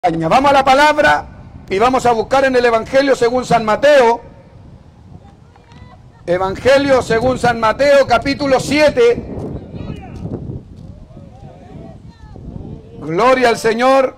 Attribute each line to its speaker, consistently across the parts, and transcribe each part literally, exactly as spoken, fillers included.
Speaker 1: Vamos a la palabra y vamos a buscar en el Evangelio según San Mateo. Evangelio según San Mateo, capítulo siete. Gloria al Señor.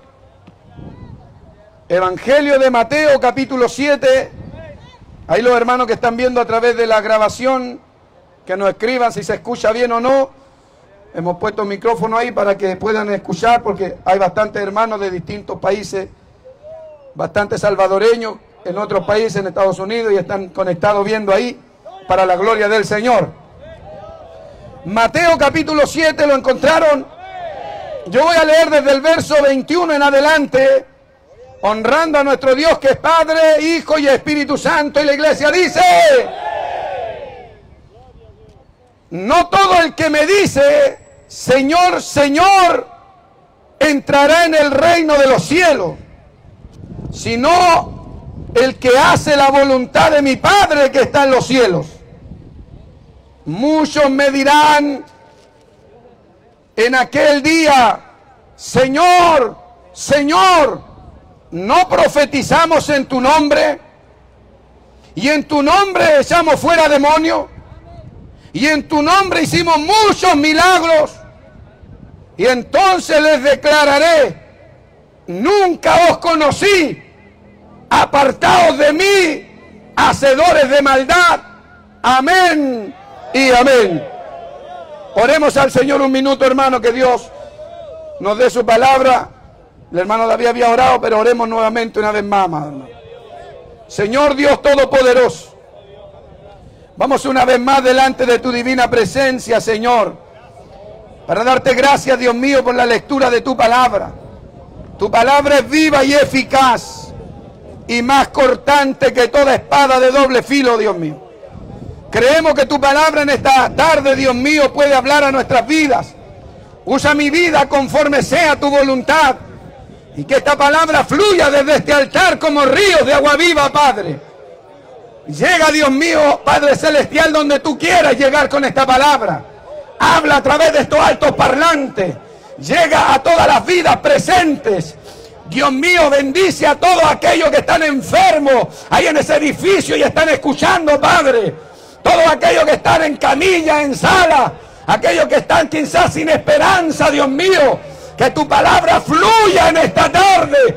Speaker 1: Evangelio de Mateo, capítulo siete. Ahí los hermanos que están viendo a través de la grabación, que nos escriban si se escucha bien o no. Hemos puesto el micrófono ahí para que puedan escuchar, porque hay bastantes hermanos de distintos países, bastantes salvadoreños en otros países, en Estados Unidos, y están conectados viendo ahí, para la gloria del Señor. Mateo capítulo siete, ¿lo encontraron? Yo voy a leer desde el verso veintiuno en adelante, honrando a nuestro Dios que es Padre, Hijo y Espíritu Santo, y la iglesia dice: no todo el que me dice Señor, Señor, entrará en el reino de los cielos, sino el que hace la voluntad de mi Padre que está en los cielos. Muchos me dirán en aquel día: Señor, Señor, ¿no profetizamos en tu nombre? Y en tu nombre echamos fuera demonios. Y en tu nombre hicimos muchos milagros. Y entonces les declararé: nunca os conocí, apartaos de mí, hacedores de maldad. Amén y amén. Oremos al Señor un minuto, hermano, que Dios nos dé su palabra. El hermano David había orado, pero oremos nuevamente una vez más, hermano. Señor Dios Todopoderoso, vamos una vez más delante de tu divina presencia, Señor, para darte gracias, Dios mío, por la lectura de tu palabra. Tu palabra es viva y eficaz y más cortante que toda espada de doble filo, Dios mío. Creemos que tu palabra en esta tarde, Dios mío, puede hablar a nuestras vidas. Usa mi vida conforme sea tu voluntad, y que esta palabra fluya desde este altar como ríos de agua viva, Padre. Llega, Dios mío, Padre Celestial, donde tú quieras llegar con esta palabra. Habla a través de estos altos parlantes. Llega a todas las vidas presentes. Dios mío, bendice a todos aquellos que están enfermos ahí en ese edificio y están escuchando, Padre. Todos aquellos que están en camilla, en sala. Aquellos que están quizás sin esperanza, Dios mío. Que tu palabra fluya en esta tarde.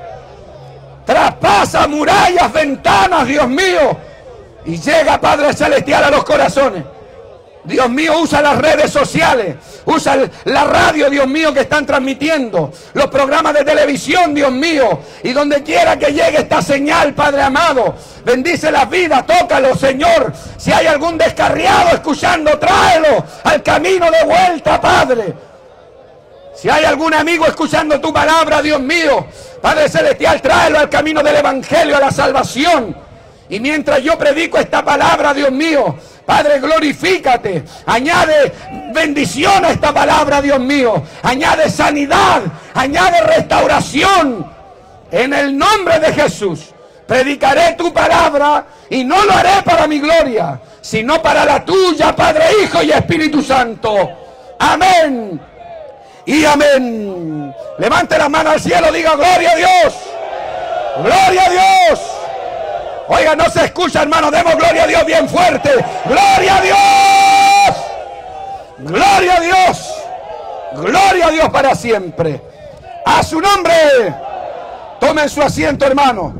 Speaker 1: Traspasa murallas, ventanas, Dios mío, y llega, Padre Celestial, a los corazones. Dios mío, usa las redes sociales, usa la radio, Dios mío, que están transmitiendo, los programas de televisión, Dios mío, y donde quiera que llegue esta señal, Padre amado, bendice las vidas, tócalo, Señor. Si hay algún descarriado escuchando, tráelo al camino de vuelta, Padre. Si hay algún amigo escuchando tu palabra, Dios mío, Padre Celestial, tráelo al camino del Evangelio, a la salvación. Y mientras yo predico esta palabra, Dios mío, Padre, glorifícate. Añade bendición a esta palabra, Dios mío. Añade sanidad, añade restauración. En el nombre de Jesús, predicaré tu palabra y no lo haré para mi gloria, sino para la tuya, Padre, Hijo y Espíritu Santo. Amén y amén. Levante la mano al cielo, diga: gloria a Dios, gloria a Dios. Oiga, no se escucha, hermano, demos gloria a Dios bien fuerte. Gloria a Dios, gloria a Dios, gloria a Dios para siempre. A su nombre. Tomen su asiento, hermano.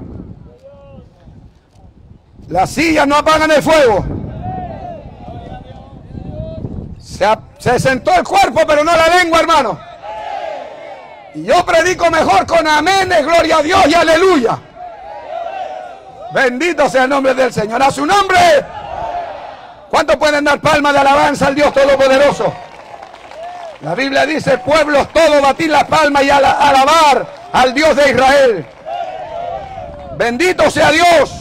Speaker 1: Las sillas no apagan el fuego. Se, se sentó el cuerpo, pero no la lengua, hermano. Y yo predico mejor con aménes, gloria a Dios y aleluya. Bendito sea el nombre del Señor. A su nombre. ¿Cuántos pueden dar palmas de alabanza al Dios Todopoderoso? La Biblia dice: pueblos todos, batid las palmas y ala, alabar al Dios de Israel. Bendito sea Dios.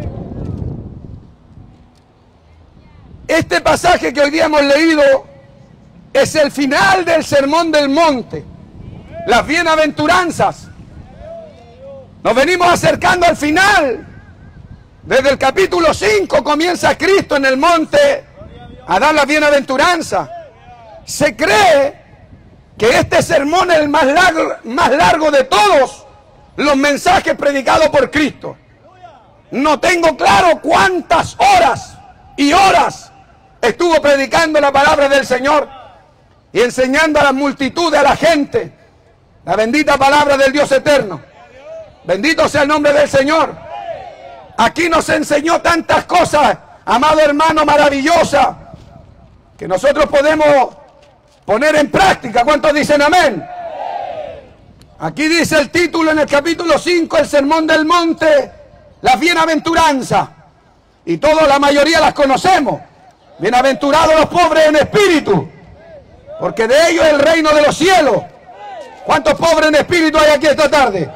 Speaker 1: Este pasaje que hoy día hemos leído es el final del Sermón del Monte, las bienaventuranzas. Nos venimos acercando al final. Desde el capítulo cinco comienza Cristo en el monte a dar la bienaventuranza. Se cree que este sermón es el más largo, más largo de todos los mensajes predicados por Cristo. No tengo claro cuántas horas y horas estuvo predicando la palabra del Señor y enseñando a la multitud, a la gente, la bendita palabra del Dios eterno. Bendito sea el nombre del Señor. Aquí nos enseñó tantas cosas, amado hermano, maravillosas, que nosotros podemos poner en práctica. ¿Cuántos dicen amén? Aquí dice el título en el capítulo cinco, el Sermón del Monte, las bienaventuranzas. Y todos, la mayoría las conocemos. Bienaventurados los pobres en espíritu, porque de ellos es el reino de los cielos. ¿Cuántos pobres en espíritu hay aquí esta tarde?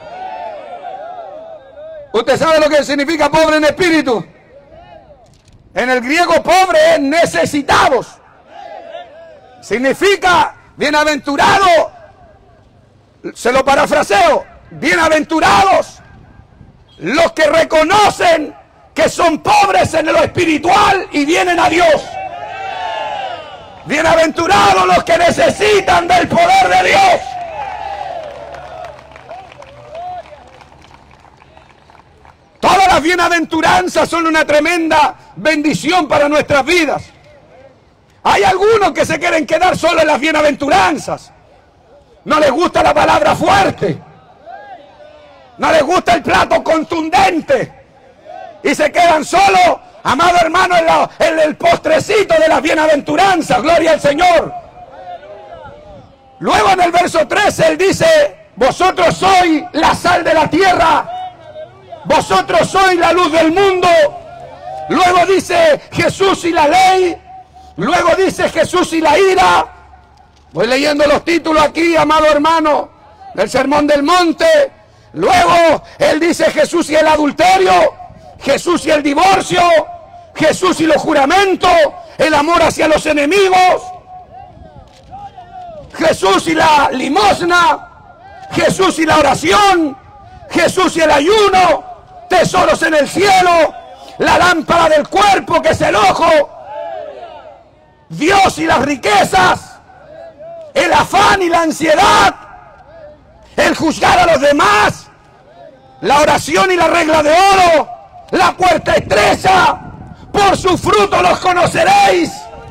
Speaker 1: ¿Usted sabe lo que significa pobre en espíritu? En el griego pobre es necesitados. Significa bienaventurado, se lo parafraseo, bienaventurados los que reconocen que son pobres en lo espiritual y vienen a Dios. Bienaventurados los que necesitan del poder de Dios. Todas las bienaventuranzas son una tremenda bendición para nuestras vidas. Hay algunos que se quieren quedar solo en las bienaventuranzas. No les gusta la palabra fuerte. No les gusta el plato contundente. Y se quedan solo, amado hermano, en, la, en el postrecito de las bienaventuranzas. Gloria al Señor. Luego en el verso trece él dice: vosotros sois la sal de la tierra. Vosotros sois la luz del mundo. Luego dice Jesús y la ley. Luego dice Jesús y la ira. Voy leyendo los títulos aquí, amado hermano, del Sermón del Monte. Luego él dice Jesús y el adulterio, Jesús y el divorcio, Jesús y los juramentos, el amor hacia los enemigos, Jesús y la limosna, Jesús y la oración, Jesús y el ayuno, tesoros en el cielo, la lámpara del cuerpo que es el ojo, Dios y las riquezas, el afán y la ansiedad, el juzgar a los demás, la oración y la regla de oro, la puerta estrecha, por su fruto los conoceréis.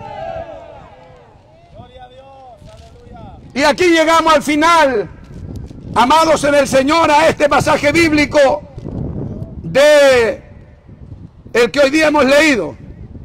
Speaker 1: Y aquí llegamos al final, amados en el Señor, a este pasaje bíblico de el que hoy día hemos leído.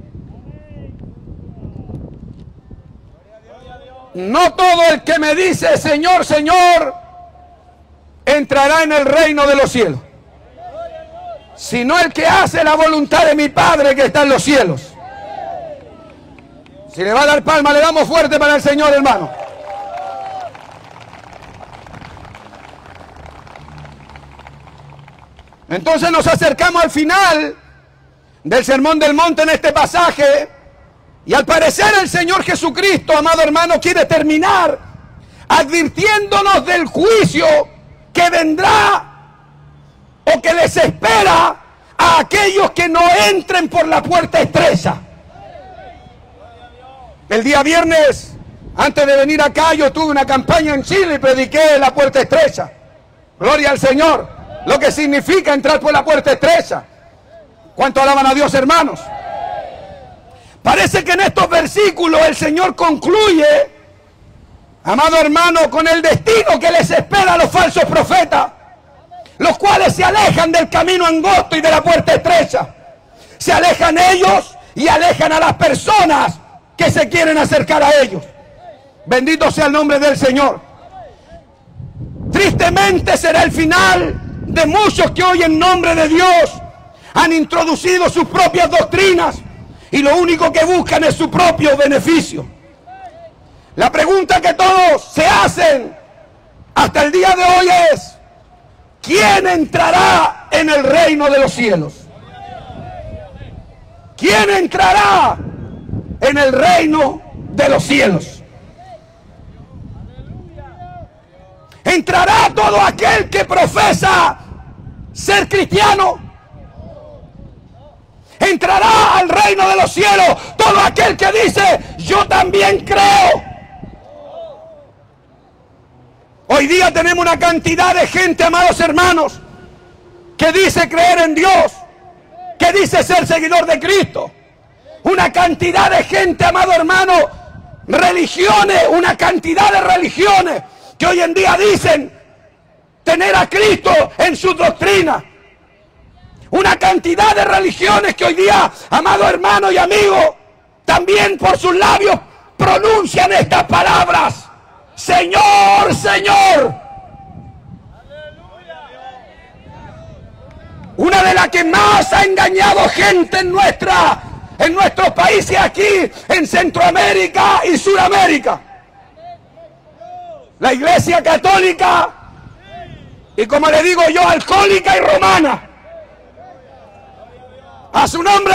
Speaker 1: No todo el que me dice Señor, Señor, entrará en el reino de los cielos, sino el que hace la voluntad de mi Padre que está en los cielos. Si le va a dar palma, le damos fuerte para el Señor, hermano. Entonces nos acercamos al final del Sermón del Monte en este pasaje, y al parecer el Señor Jesucristo, amado hermano, quiere terminar advirtiéndonos del juicio que vendrá o que les espera a aquellos que no entren por la puerta estrecha. El día viernes, antes de venir acá, yo tuve una campaña en Chile y prediqué la puerta estrecha. Gloria al Señor. Lo que significa entrar por la puerta estrecha. ¿Cuánto alaban a Dios, hermanos? Parece que en estos versículos el Señor concluye, amado hermano, con el destino que les espera a los falsos profetas, los cuales se alejan del camino angosto y de la puerta estrecha. Se alejan ellos y alejan a las personas que se quieren acercar a ellos. Bendito sea el nombre del Señor. Tristemente será el final de muchos que hoy en nombre de Dios han introducido sus propias doctrinas y lo único que buscan es su propio beneficio. La pregunta que todos se hacen hasta el día de hoy es: ¿quién entrará en el reino de los cielos? ¿Quién entrará en el reino de los cielos? ¿Entrará todo aquel que profesa ser cristiano? ¿Entrará al reino de los cielos todo aquel que dice yo también creo? Hoy día tenemos una cantidad de gente, amados hermanos, que dice creer en Dios, que dice ser seguidor de Cristo. Una cantidad de gente, amado hermano, religiones, una cantidad de religiones que hoy en día dicen tener a Cristo en su doctrina. Una cantidad de religiones que hoy día, amado hermano y amigo, también por sus labios pronuncian estas palabras: Señor, Señor. Una de las que más ha engañado gente en nuestra, en nuestros países aquí, en Centroamérica y Sudamérica. La Iglesia Católica, y como le digo yo, alcohólica y romana. A su nombre.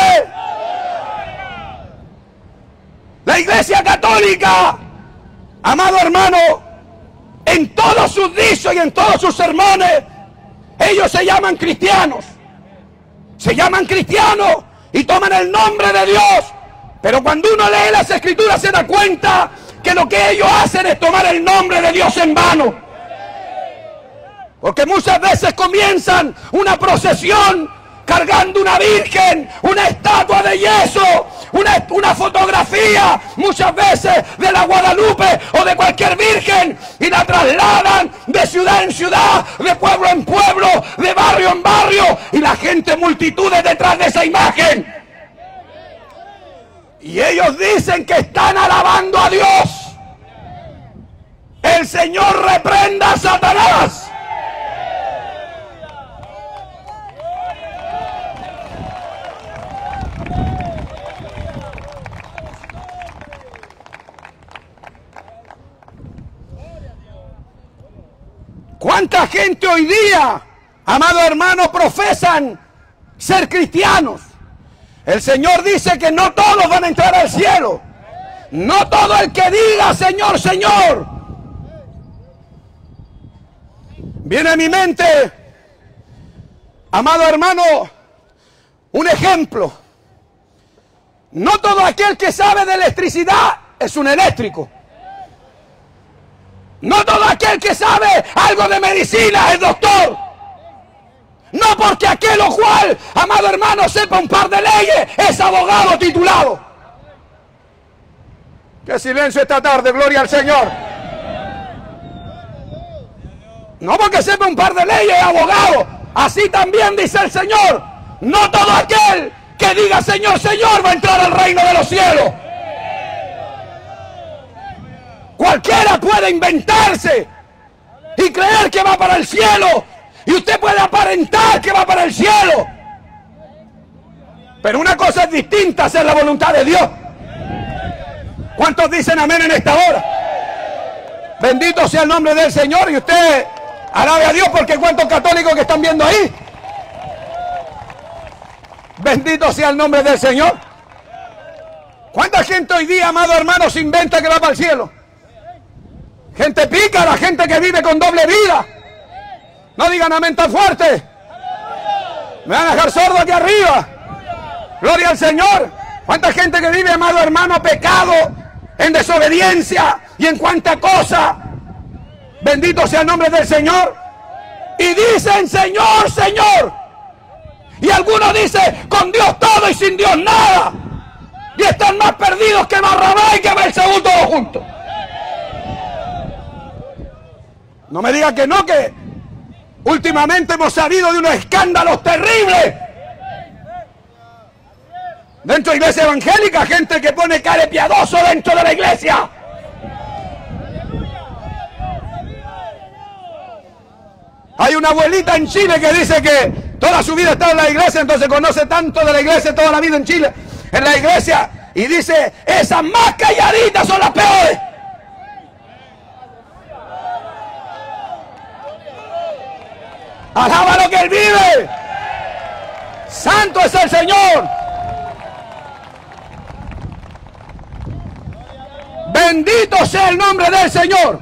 Speaker 1: La Iglesia Católica, amado hermano, en todos sus dichos y en todos sus sermones, ellos se llaman cristianos. Se llaman cristianos y toman el nombre de Dios. Pero cuando uno lee las Escrituras se da cuenta que lo que ellos hacen es tomar el nombre de Dios en vano. Porque muchas veces comienzan una procesión cargando una virgen, una estatua de yeso, una, una fotografía, muchas veces de la Guadalupe o de cualquier virgen, y la trasladan de ciudad en ciudad, de pueblo en pueblo, de barrio en barrio, y la gente, multitudes detrás de esa imagen. Y ellos dicen que están alabando a Dios. El Señor reprenda a Satanás. ¿Cuánta gente hoy día, amado hermano, profesan ser cristianos? El Señor dice que no todos van a entrar al cielo. No todo el que diga Señor, Señor. Viene a mi mente, amado hermano, un ejemplo. No todo aquel que sabe de electricidad es un eléctrico. No todo aquel que sabe algo de medicina es doctor. No porque aquel o cual, amado hermano, sepa un par de leyes, es abogado titulado. ¡Qué silencio esta tarde! ¡Gloria al Señor! No porque sepa un par de leyes es abogado. Así también dice el Señor: no todo aquel que diga Señor, Señor va a entrar al reino de los cielos. Cualquiera puede inventarse y creer que va para el cielo, y usted puede aparentar que va para el cielo, pero una cosa es distinta: hacer la voluntad de Dios. ¿Cuántos dicen amén en esta hora? Bendito sea el nombre del Señor. Y usted alabe a Dios, porque cuántos católicos que están viendo ahí. Bendito sea el nombre del Señor. ¿Cuánta gente hoy día, amado hermano, se inventa que va para el cielo? Gente pícara, gente que vive con doble vida. No digan amén tan fuerte. Me van a dejar sordo aquí arriba. Gloria al Señor. ¿Cuánta gente que vive, amado hermano, pecado, en desobediencia y en cuánta cosa? Bendito sea el nombre del Señor. Y dicen Señor, Señor. Y algunos dicen con Dios todo y sin Dios nada. Y están más perdidos que Barrabás y que Belcebú todos juntos. No me diga que no, que últimamente hemos sabido de unos escándalos terribles dentro de la iglesia evangélica. Gente que pone cara piadoso dentro de la iglesia. Hay una abuelita en Chile que dice que toda su vida ha estado en la iglesia, entonces conoce tanto de la iglesia toda la vida en Chile, en la iglesia, y dice: esas más calladitas son las peores. Alaba lo que Él vive. Santo es el Señor. Bendito sea el nombre del Señor.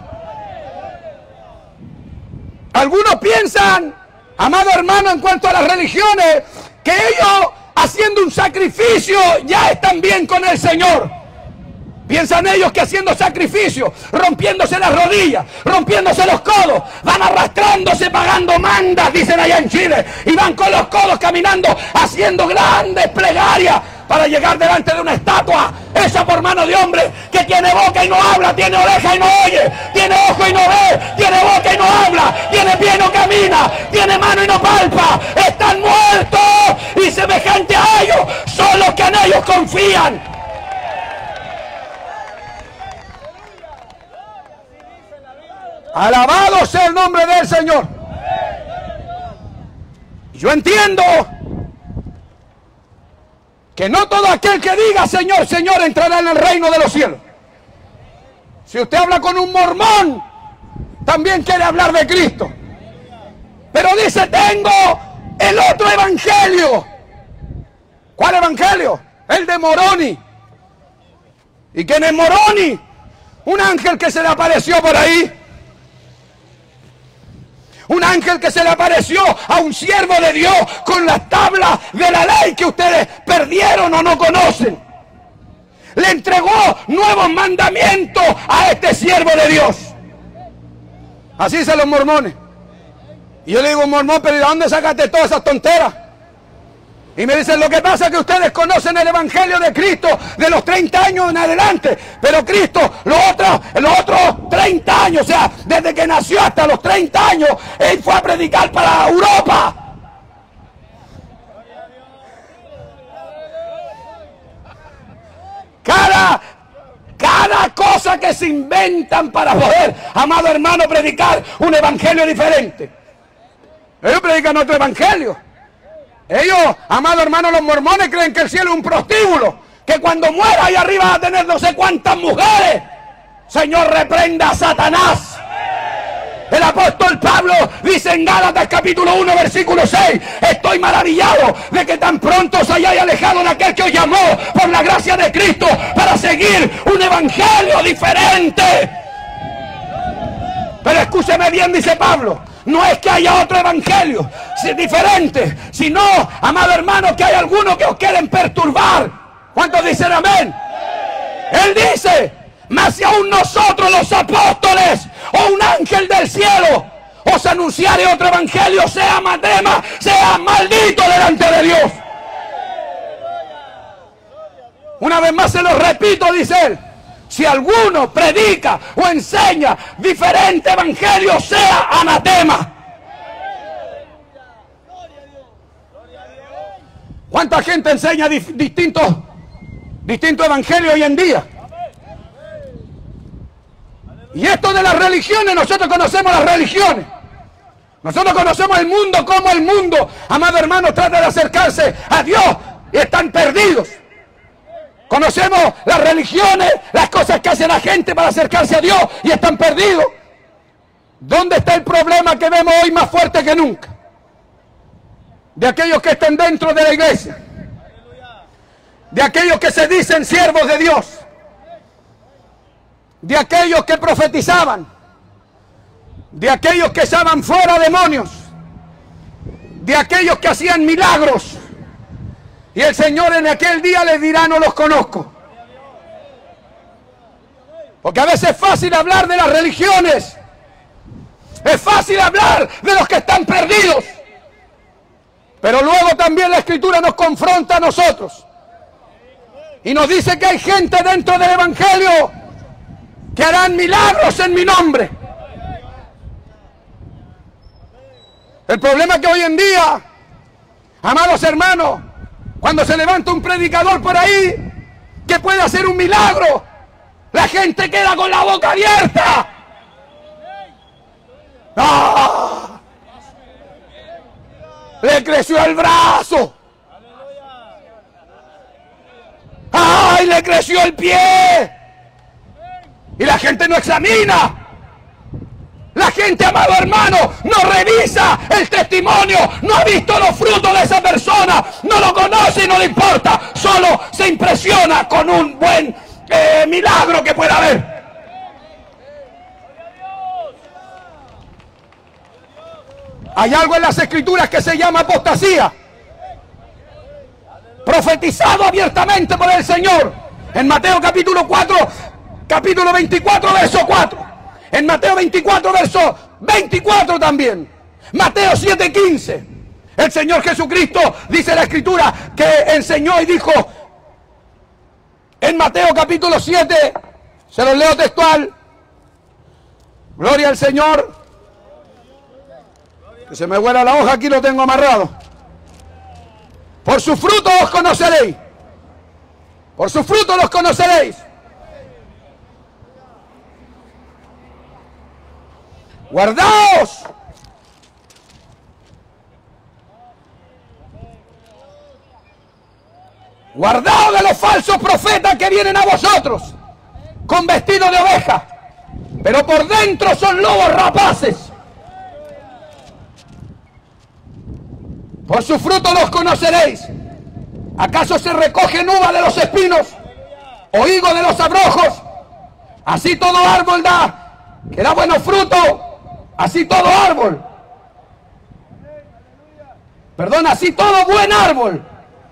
Speaker 1: Algunos piensan, amado hermano, en cuanto a las religiones, que ellos haciendo un sacrificio ya están bien con el Señor. Piensan ellos que haciendo sacrificio, rompiéndose las rodillas, rompiéndose los codos, van arrastrándose, pagando mandas, dicen allá en Chile, y van con los codos caminando, haciendo grandes plegarias para llegar delante de una estatua hecha por mano de hombre, que tiene boca y no habla, tiene oreja y no oye, tiene ojo y no ve, tiene boca y no habla, tiene pie y no camina, tiene mano y no palpa. Están muertos, y semejante a ellos son los que en ellos confían. Alabado sea el nombre del Señor. Yo entiendo que no todo aquel que diga Señor, Señor entrará en el reino de los cielos. Si usted habla con un mormón, también quiere hablar de Cristo, pero dice: tengo el otro evangelio. ¿Cuál evangelio? El de Moroni. ¿Y quién es Moroni? Un ángel que se le apareció por ahí. Un ángel que se le apareció a un siervo de Dios con las tablas de la ley que ustedes perdieron o no conocen. Le entregó nuevos mandamientos a este siervo de Dios. Así dicen los mormones. Y yo le digo: mormón, pero ¿de dónde sacaste todas esas tonteras? Y me dicen: lo que pasa es que ustedes conocen el evangelio de Cristo de los treinta años en adelante, pero Cristo los otros, los otros treinta años, o sea, desde que nació hasta los treinta años, Él fue a predicar para Europa. Cada, cada cosa que se inventan para poder, amado hermano, predicar un evangelio diferente. Ellos predican otro evangelio. Ellos, amado hermano, los mormones creen que el cielo es un prostíbulo, que cuando muera ahí arriba va a tener no sé cuántas mujeres. Señor, reprenda a Satanás. El apóstol Pablo dice en Gálatas capítulo uno versículo seis: estoy maravillado de que tan pronto os hayáis alejado de aquel que os llamó por la gracia de Cristo para seguir un evangelio diferente. Pero escúcheme bien, dice Pablo, no es que haya otro evangelio diferente, sino, amado hermano, que hay algunos que os quieren perturbar. ¿Cuántos dicen amén? Él dice: mas si aún nosotros los apóstoles o un ángel del cielo os anunciare otro evangelio, sea anatema, sea maldito delante de Dios. Una vez más se lo repito, dice él: si alguno predica o enseña diferente evangelio, sea anatema. ¿Cuánta gente enseña dif distintos, distintos evangelios hoy en día? Y esto de las religiones, nosotros conocemos las religiones. Nosotros conocemos el mundo, como el mundo, amado hermano, trata de acercarse a Dios y están perdidos. Conocemos las religiones, las cosas que hace la gente para acercarse a Dios y están perdidos. ¿Dónde está el problema que vemos hoy más fuerte que nunca? De aquellos que están dentro de la iglesia, de aquellos que se dicen siervos de Dios, de aquellos que profetizaban, de aquellos que echaban fuera demonios, de aquellos que hacían milagros. Y el Señor en aquel día les dirá: no los conozco. Porque a veces es fácil hablar de las religiones, es fácil hablar de los que están perdidos, pero luego también la Escritura nos confronta a nosotros y nos dice que hay gente dentro del evangelio que harán milagros en mi nombre. El problema es que hoy en día, amados hermanos, cuando se levanta un predicador por ahí que puede hacer un milagro, la gente queda con la boca abierta. ¡Ah! Le creció el brazo. ¡Ay! Le creció el pie. Y la gente no examina. La gente, amado hermano, no revisa el testimonio, no ha visto los frutos de esa persona, no lo conoce y no le importa, solo se impresiona con un buen eh, milagro que pueda haber. Hay algo en las Escrituras que se llama apostasía, profetizado abiertamente por el Señor. En Mateo capítulo cuatro, capítulo veinticuatro, verso cuatro. En Mateo veinticuatro, verso veinticuatro también. Mateo siete, quince. El Señor Jesucristo, dice la Escritura, que enseñó y dijo en Mateo capítulo siete, se los leo textual. Gloria al Señor. Que se me vuela la hoja, aquí lo tengo amarrado. Por sus frutos os conoceréis. Por sus frutos los conoceréis. Guardaos. Guardaos de los falsos profetas que vienen a vosotros con vestido de oveja, pero por dentro son lobos rapaces. Por sus frutos los conoceréis. ¿Acaso se recogen uva de los espinos o higo de los abrojos? Así todo árbol da, que da buenos frutos. Así todo árbol. Perdón, así todo buen árbol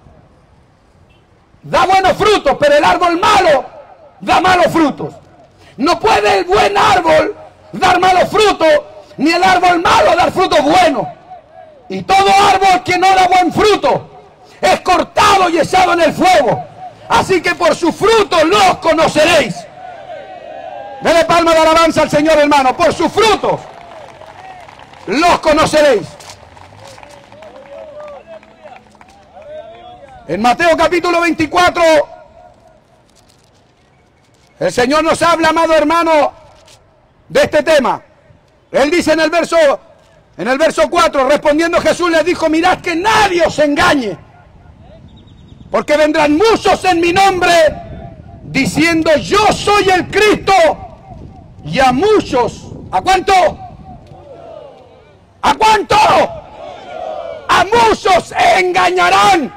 Speaker 1: da buenos frutos, pero el árbol malo da malos frutos. No puede el buen árbol dar malos frutos, ni el árbol malo dar frutos buenos. Y todo árbol que no da buen fruto es cortado y echado en el fuego. Así que por sus frutos los conoceréis. Dele palma de alabanza al Señor, hermano. Por sus frutos los conoceréis. En Mateo capítulo veinticuatro, el Señor nos habla, amado hermano, de este tema. Él dice en el verso, en el verso cuatro, respondiendo Jesús les dijo, mirad que nadie os engañe, porque vendrán muchos en mi nombre, diciendo yo soy el Cristo, y a muchos, ¿a cuánto? ¿A cuánto? A muchos engañarán.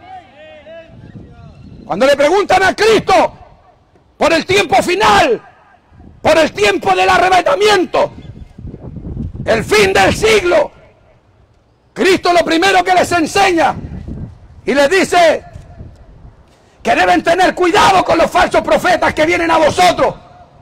Speaker 1: Cuando le preguntan a Cristo por el tiempo final, por el tiempo del arrebatamiento, el fin del siglo, Cristo lo primero que les enseña y les dice que deben tener cuidado con los falsos profetas que vienen a vosotros.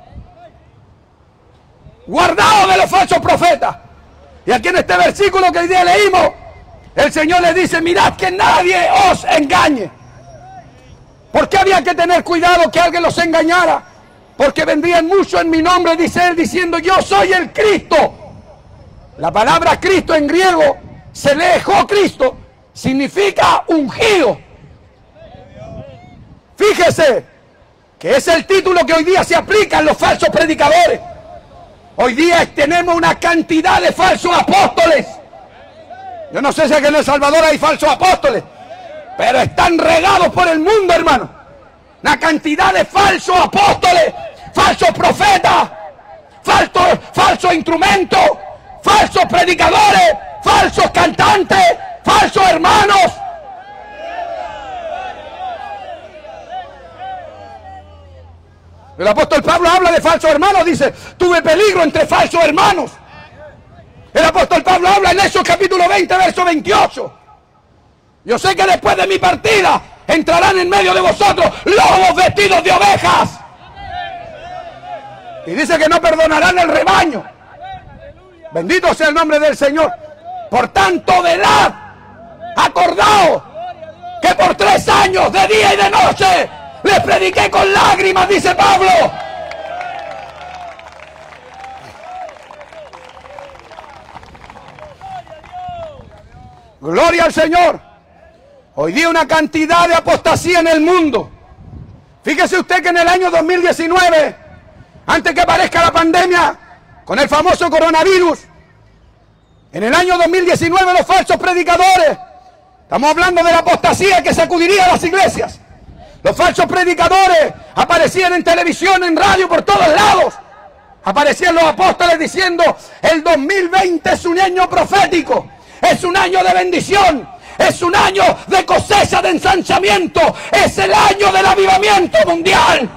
Speaker 1: Guardaos de los falsos profetas. Y aquí en este versículo que hoy día leímos, el Señor les dice, mirad que nadie os engañe. ¿Por qué había que tener cuidado que alguien los engañara? Porque vendrían muchos en mi nombre, dice él, diciendo yo soy el Cristo. La palabra Cristo en griego se lee Cristo, significa ungido. Fíjese que es el título que hoy día se aplica a los falsos predicadores. Hoy día tenemos una cantidad de falsos apóstoles. Yo no sé si aquí en El Salvador hay falsos apóstoles, pero están regados por el mundo, hermano. Una cantidad de falsos apóstoles, falsos profetas, falsos, falsos instrumentos, falsos predicadores, falsos cantantes, falsos hermanos. El apóstol Pablo habla de falsos hermanos, dice, tuve peligro entre falsos hermanos. El apóstol Pablo habla en Hechos capítulo veinte, verso veintiocho. Yo sé que después de mi partida entrarán en medio de vosotros lobos vestidos de ovejas. Y dice que no perdonarán el rebaño. Bendito sea el nombre del Señor. Por tanto, velad, acordaos que por tres años, de día y de noche, les prediqué con lágrimas, dice Pablo. Gloria al Señor. Hoy día una cantidad de apostasía en el mundo. Fíjese usted que en el año dos mil diecinueve, antes que aparezca la pandemia, con el famoso coronavirus, en el año dos mil diecinueve los falsos predicadores, estamos hablando de la apostasía que sacudiría las iglesias. Los falsos predicadores aparecían en televisión, en radio, por todos lados. Aparecían los apóstoles diciendo, el dos mil veinte es un año profético, es un año de bendición, es un año de cosecha, de ensanchamiento, es el año del avivamiento mundial.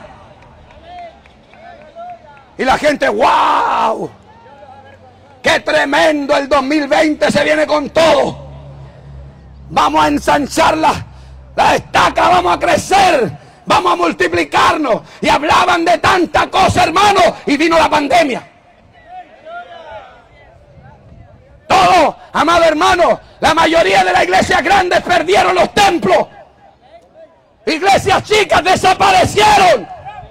Speaker 1: Y la gente, wow, qué tremendo, el dos mil veinte se viene con todo. Vamos a ensanchar la, la estaca, vamos a crecer, vamos a multiplicarnos. Y hablaban de tanta cosa, hermano, y vino la pandemia. Todo, amado hermano, la mayoría de las iglesias grandes perdieron los templos. Iglesias chicas desaparecieron.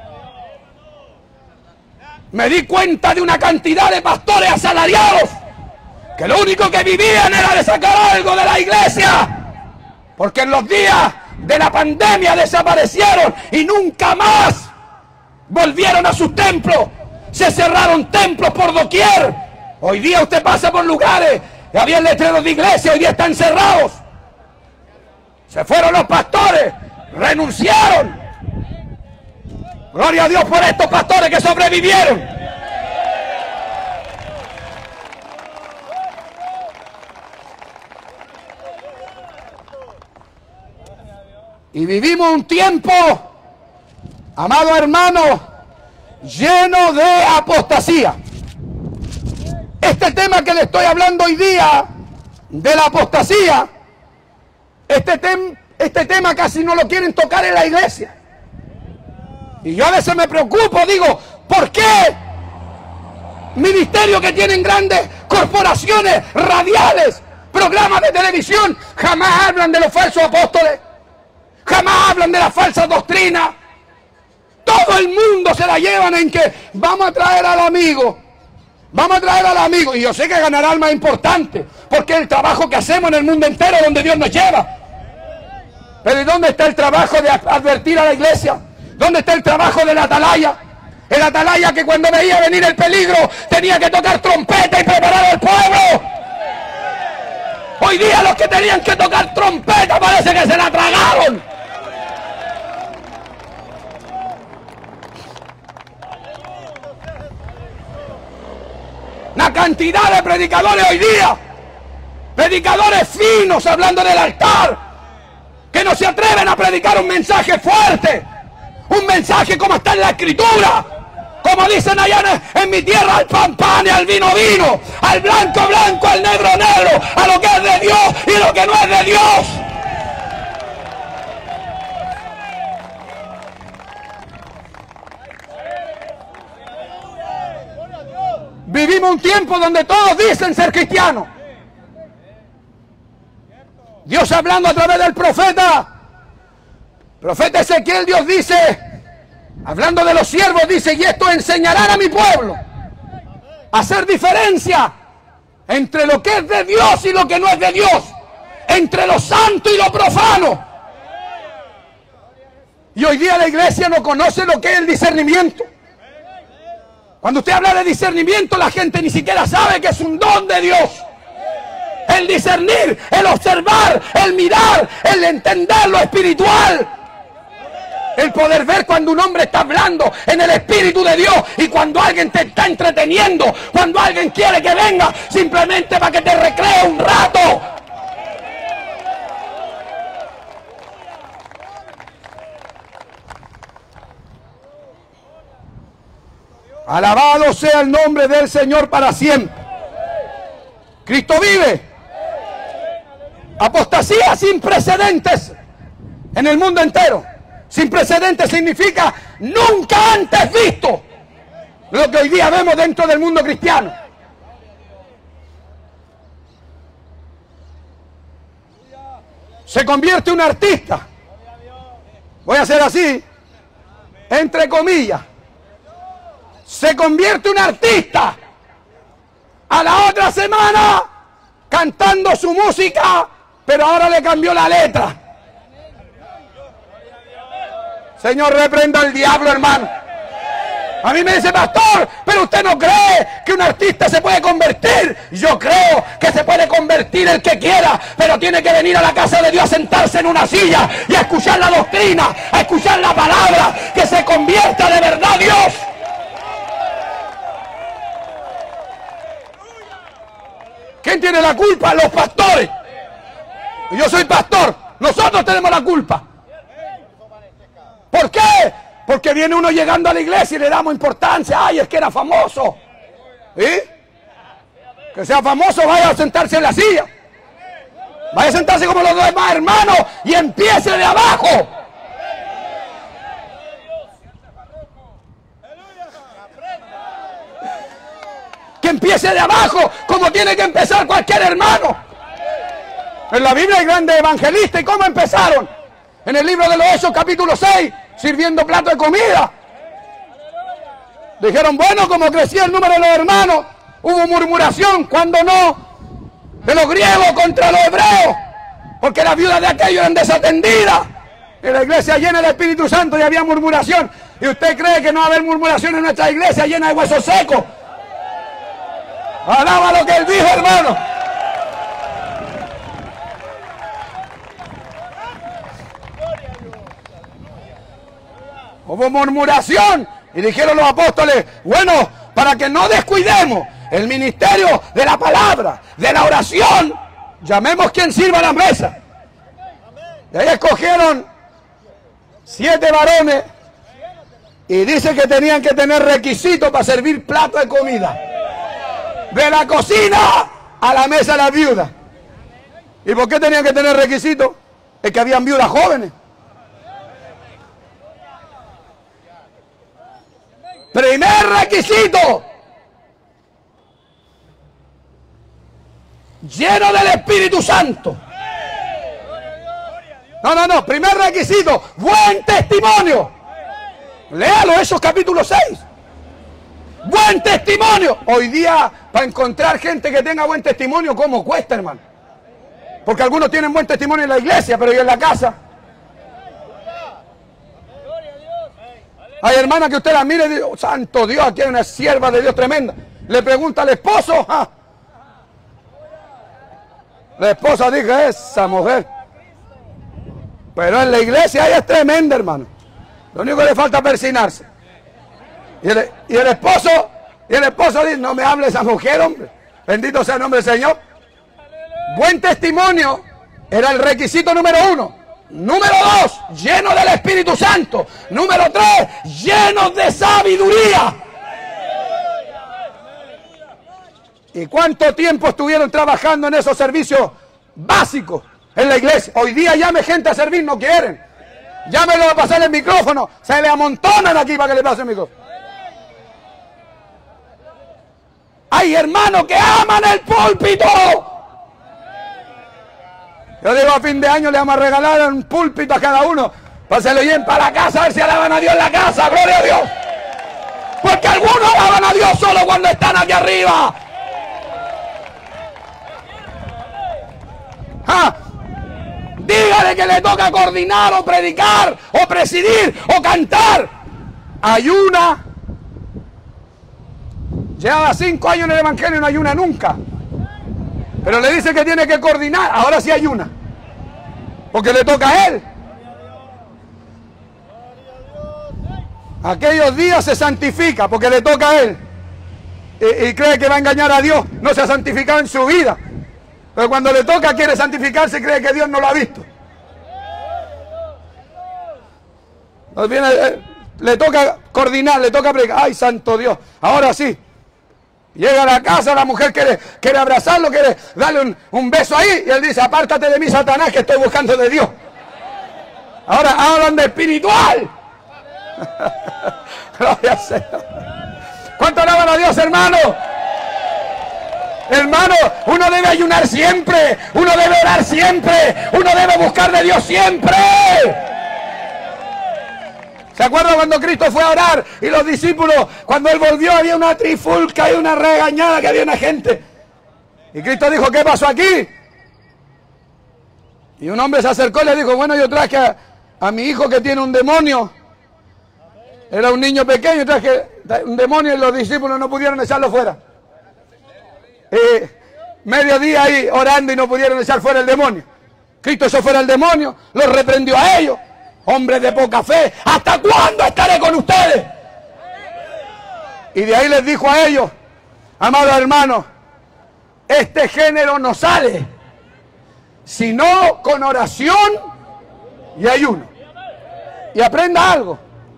Speaker 1: Me di cuenta de una cantidad de pastores asalariados que lo único que vivían era de sacar algo de la iglesia, porque en los días de la pandemia desaparecieron y nunca más volvieron a sus templos. Se cerraron templos por doquier. Hoy día usted pasa por lugares y había letreros de iglesia, hoy día están cerrados. Se fueron los pastores, renunciaron. Gloria a Dios por estos pastores que sobrevivieron. Y vivimos un tiempo, amado hermano, lleno de apostasía. Este tema que le estoy hablando hoy día, de la apostasía, este, tem, este tema casi no lo quieren tocar en la iglesia. Y yo a veces me preocupo, digo, ¿por qué ministerios que tienen grandes corporaciones radiales, programas de televisión, jamás hablan de los falsos apóstoles? Jamás hablan de la falsa doctrina. Todo el mundo se la llevan en que vamos a traer al amigo. Vamos a traer al amigo. Y yo sé que ganar alma es importante, porque es el trabajo que hacemos en el mundo entero donde Dios nos lleva. Pero ¿y dónde está el trabajo de advertir a la iglesia? ¿Dónde está el trabajo del atalaya? El atalaya que cuando veía venir el peligro tenía que tocar trompeta y preparar al pueblo. Hoy día los que tenían que tocar trompeta parece que se la tragaron. La cantidad de predicadores hoy día, predicadores finos hablando del altar, que no se atreven a predicar un mensaje fuerte, un mensaje como está en la escritura, como dicen allá en, en mi tierra, al pan pan y al vino vino, al blanco blanco, al negro negro, a lo que es de Dios y lo que no es de Dios. Vivimos un tiempo donde todos dicen ser cristianos. Dios hablando a través del profeta. Profeta Ezequiel, Dios dice, hablando de los siervos, dice, y esto enseñarán a mi pueblo a hacer diferencia entre lo que es de Dios y lo que no es de Dios, entre lo santo y lo profano. Y hoy día la iglesia no conoce lo que es el discernimiento. Cuando usted habla de discernimiento, la gente ni siquiera sabe que es un don de Dios. El discernir, el observar, el mirar, el entender lo espiritual. El poder ver cuando un hombre está hablando en el Espíritu de Dios y cuando alguien te está entreteniendo, cuando alguien quiere que venga simplemente para que te recree un rato. Alabado sea el nombre del Señor para siempre. Cristo vive. Apostasía sin precedentes en el mundo entero. Sin precedentes significa nunca antes visto lo que hoy día vemos dentro del mundo cristiano. Se convierte un artista. Voy a hacer así, entre comillas. Se convierte un artista a la otra semana cantando su música, pero ahora le cambió la letra. Señor, reprenda al diablo, hermano. A mí me dice, pastor, pero usted no cree que un artista se puede convertir. Yo creo que se puede convertir el que quiera, pero tiene que venir a la casa de Dios a sentarse en una silla y a escuchar la doctrina, a escuchar la palabra, que se convierta de verdad Dios. ¿Quién tiene la culpa? Los pastores. Yo soy pastor. Nosotros tenemos la culpa. ¿Por qué? Porque viene uno llegando a la iglesia y le damos importancia. Ay, es que era famoso. ¿Sí? Que sea famoso, vaya a sentarse en la silla. Vaya a sentarse como los demás hermanos y empiece de abajo. empiece de abajo, como tiene que empezar cualquier hermano. En la Biblia hay grandes evangelistas. ¿Y cómo empezaron? En el libro de los Hechos, capítulo seis, sirviendo plato de comida. Dijeron, bueno, como crecía el número de los hermanos, hubo murmuración, cuando no, de los griegos contra los hebreos, porque las viudas de aquellos eran desatendidas. En la iglesia llena del Espíritu Santo y había murmuración. ¿Y usted cree que no va a haber murmuración en nuestra iglesia llena de huesos secos? Alaba lo que él dijo, hermano. Hubo murmuración y dijeron los apóstoles, bueno, para que no descuidemos el ministerio de la palabra, de la oración, llamemos quien sirva a la mesa. Y ahí escogieron siete varones y dice que tenían que tener requisitos para servir plato de comida. De la cocina a la mesa de las viudas. ¿Y por qué tenían que tener requisitos? Es que habían viudas jóvenes. Primer requisito, lleno del Espíritu Santo. No, no, no, primer requisito, buen testimonio. Léalo, esos capítulos seis. Buen testimonio. Hoy día, para encontrar gente que tenga buen testimonio, ¿cómo cuesta, hermano? Porque algunos tienen buen testimonio en la iglesia, pero ¿y en la casa? Hay hermanas que usted la mire y dice, oh, santo Dios, aquí hay una sierva de Dios tremenda. Le pregunta al esposo, ¡ah! La esposa dijo, esa mujer. Pero en la iglesia ella es tremenda, hermano. Lo único que le falta es persinarse. Y el, y el esposo, y el esposo dice, no me hable esa mujer, hombre. Bendito sea el nombre del Señor. Buen testimonio era el requisito número uno. Número dos, lleno del Espíritu Santo. Número tres, llenos de sabiduría. ¿Y cuánto tiempo estuvieron trabajando en esos servicios básicos en la iglesia? Hoy día llame gente a servir, no quieren. Llámelo a pasar el micrófono. Se le amontonan aquí para que le pase el micrófono. Hay hermanos que aman el púlpito. Yo digo, a fin de año le vamos a regalar un púlpito a cada uno. Páselo bien para la casa, a ver si alaban a Dios en la casa. ¡Gloria a Dios! Porque algunos alaban a Dios solo cuando están aquí arriba. ¿Ah? Dígale que le toca coordinar o predicar o presidir o cantar. Ayuna. Lleva cinco años en el evangelio y no ayuna nunca. Pero le dice que tiene que coordinar. Ahora sí ayuna. Porque le toca a él. Aquellos días se santifica porque le toca a él. Y, y cree que va a engañar a Dios. No se ha santificado en su vida. Pero cuando le toca quiere santificarse y cree que Dios no lo ha visto. Nos viene, eh, le toca coordinar, le toca predicar. ¡Ay, santo Dios! Ahora sí. Llega a la casa, la mujer quiere, quiere abrazarlo, quiere darle un, un beso ahí. Y él dice, apártate de mí, Satanás, que estoy buscando de Dios. Ahora hablan de espiritual. Gloria al Señor. ¿Cuánto alaban a Dios, hermano? Hermano, uno debe ayunar siempre. Uno debe orar siempre. Uno debe buscar de Dios siempre. ¿Se acuerdan cuando Cristo fue a orar y los discípulos, cuando Él volvió, había una trifulca y una regañada, que había una gente? Y Cristo dijo, ¿qué pasó aquí? Y un hombre se acercó y le dijo, bueno, yo traje a, a mi hijo que tiene un demonio. Era un niño pequeño, traje un demonio y los discípulos no pudieron echarlo fuera. Y mediodía ahí orando y no pudieron echar fuera el demonio. Cristo echó fuera el demonio, los reprendió a ellos. Hombres de poca fe, ¿hasta cuándo estaré con ustedes? Y de ahí les dijo a ellos, amados hermanos, este género no sale, sino con oración y ayuno. Y aprenda algo.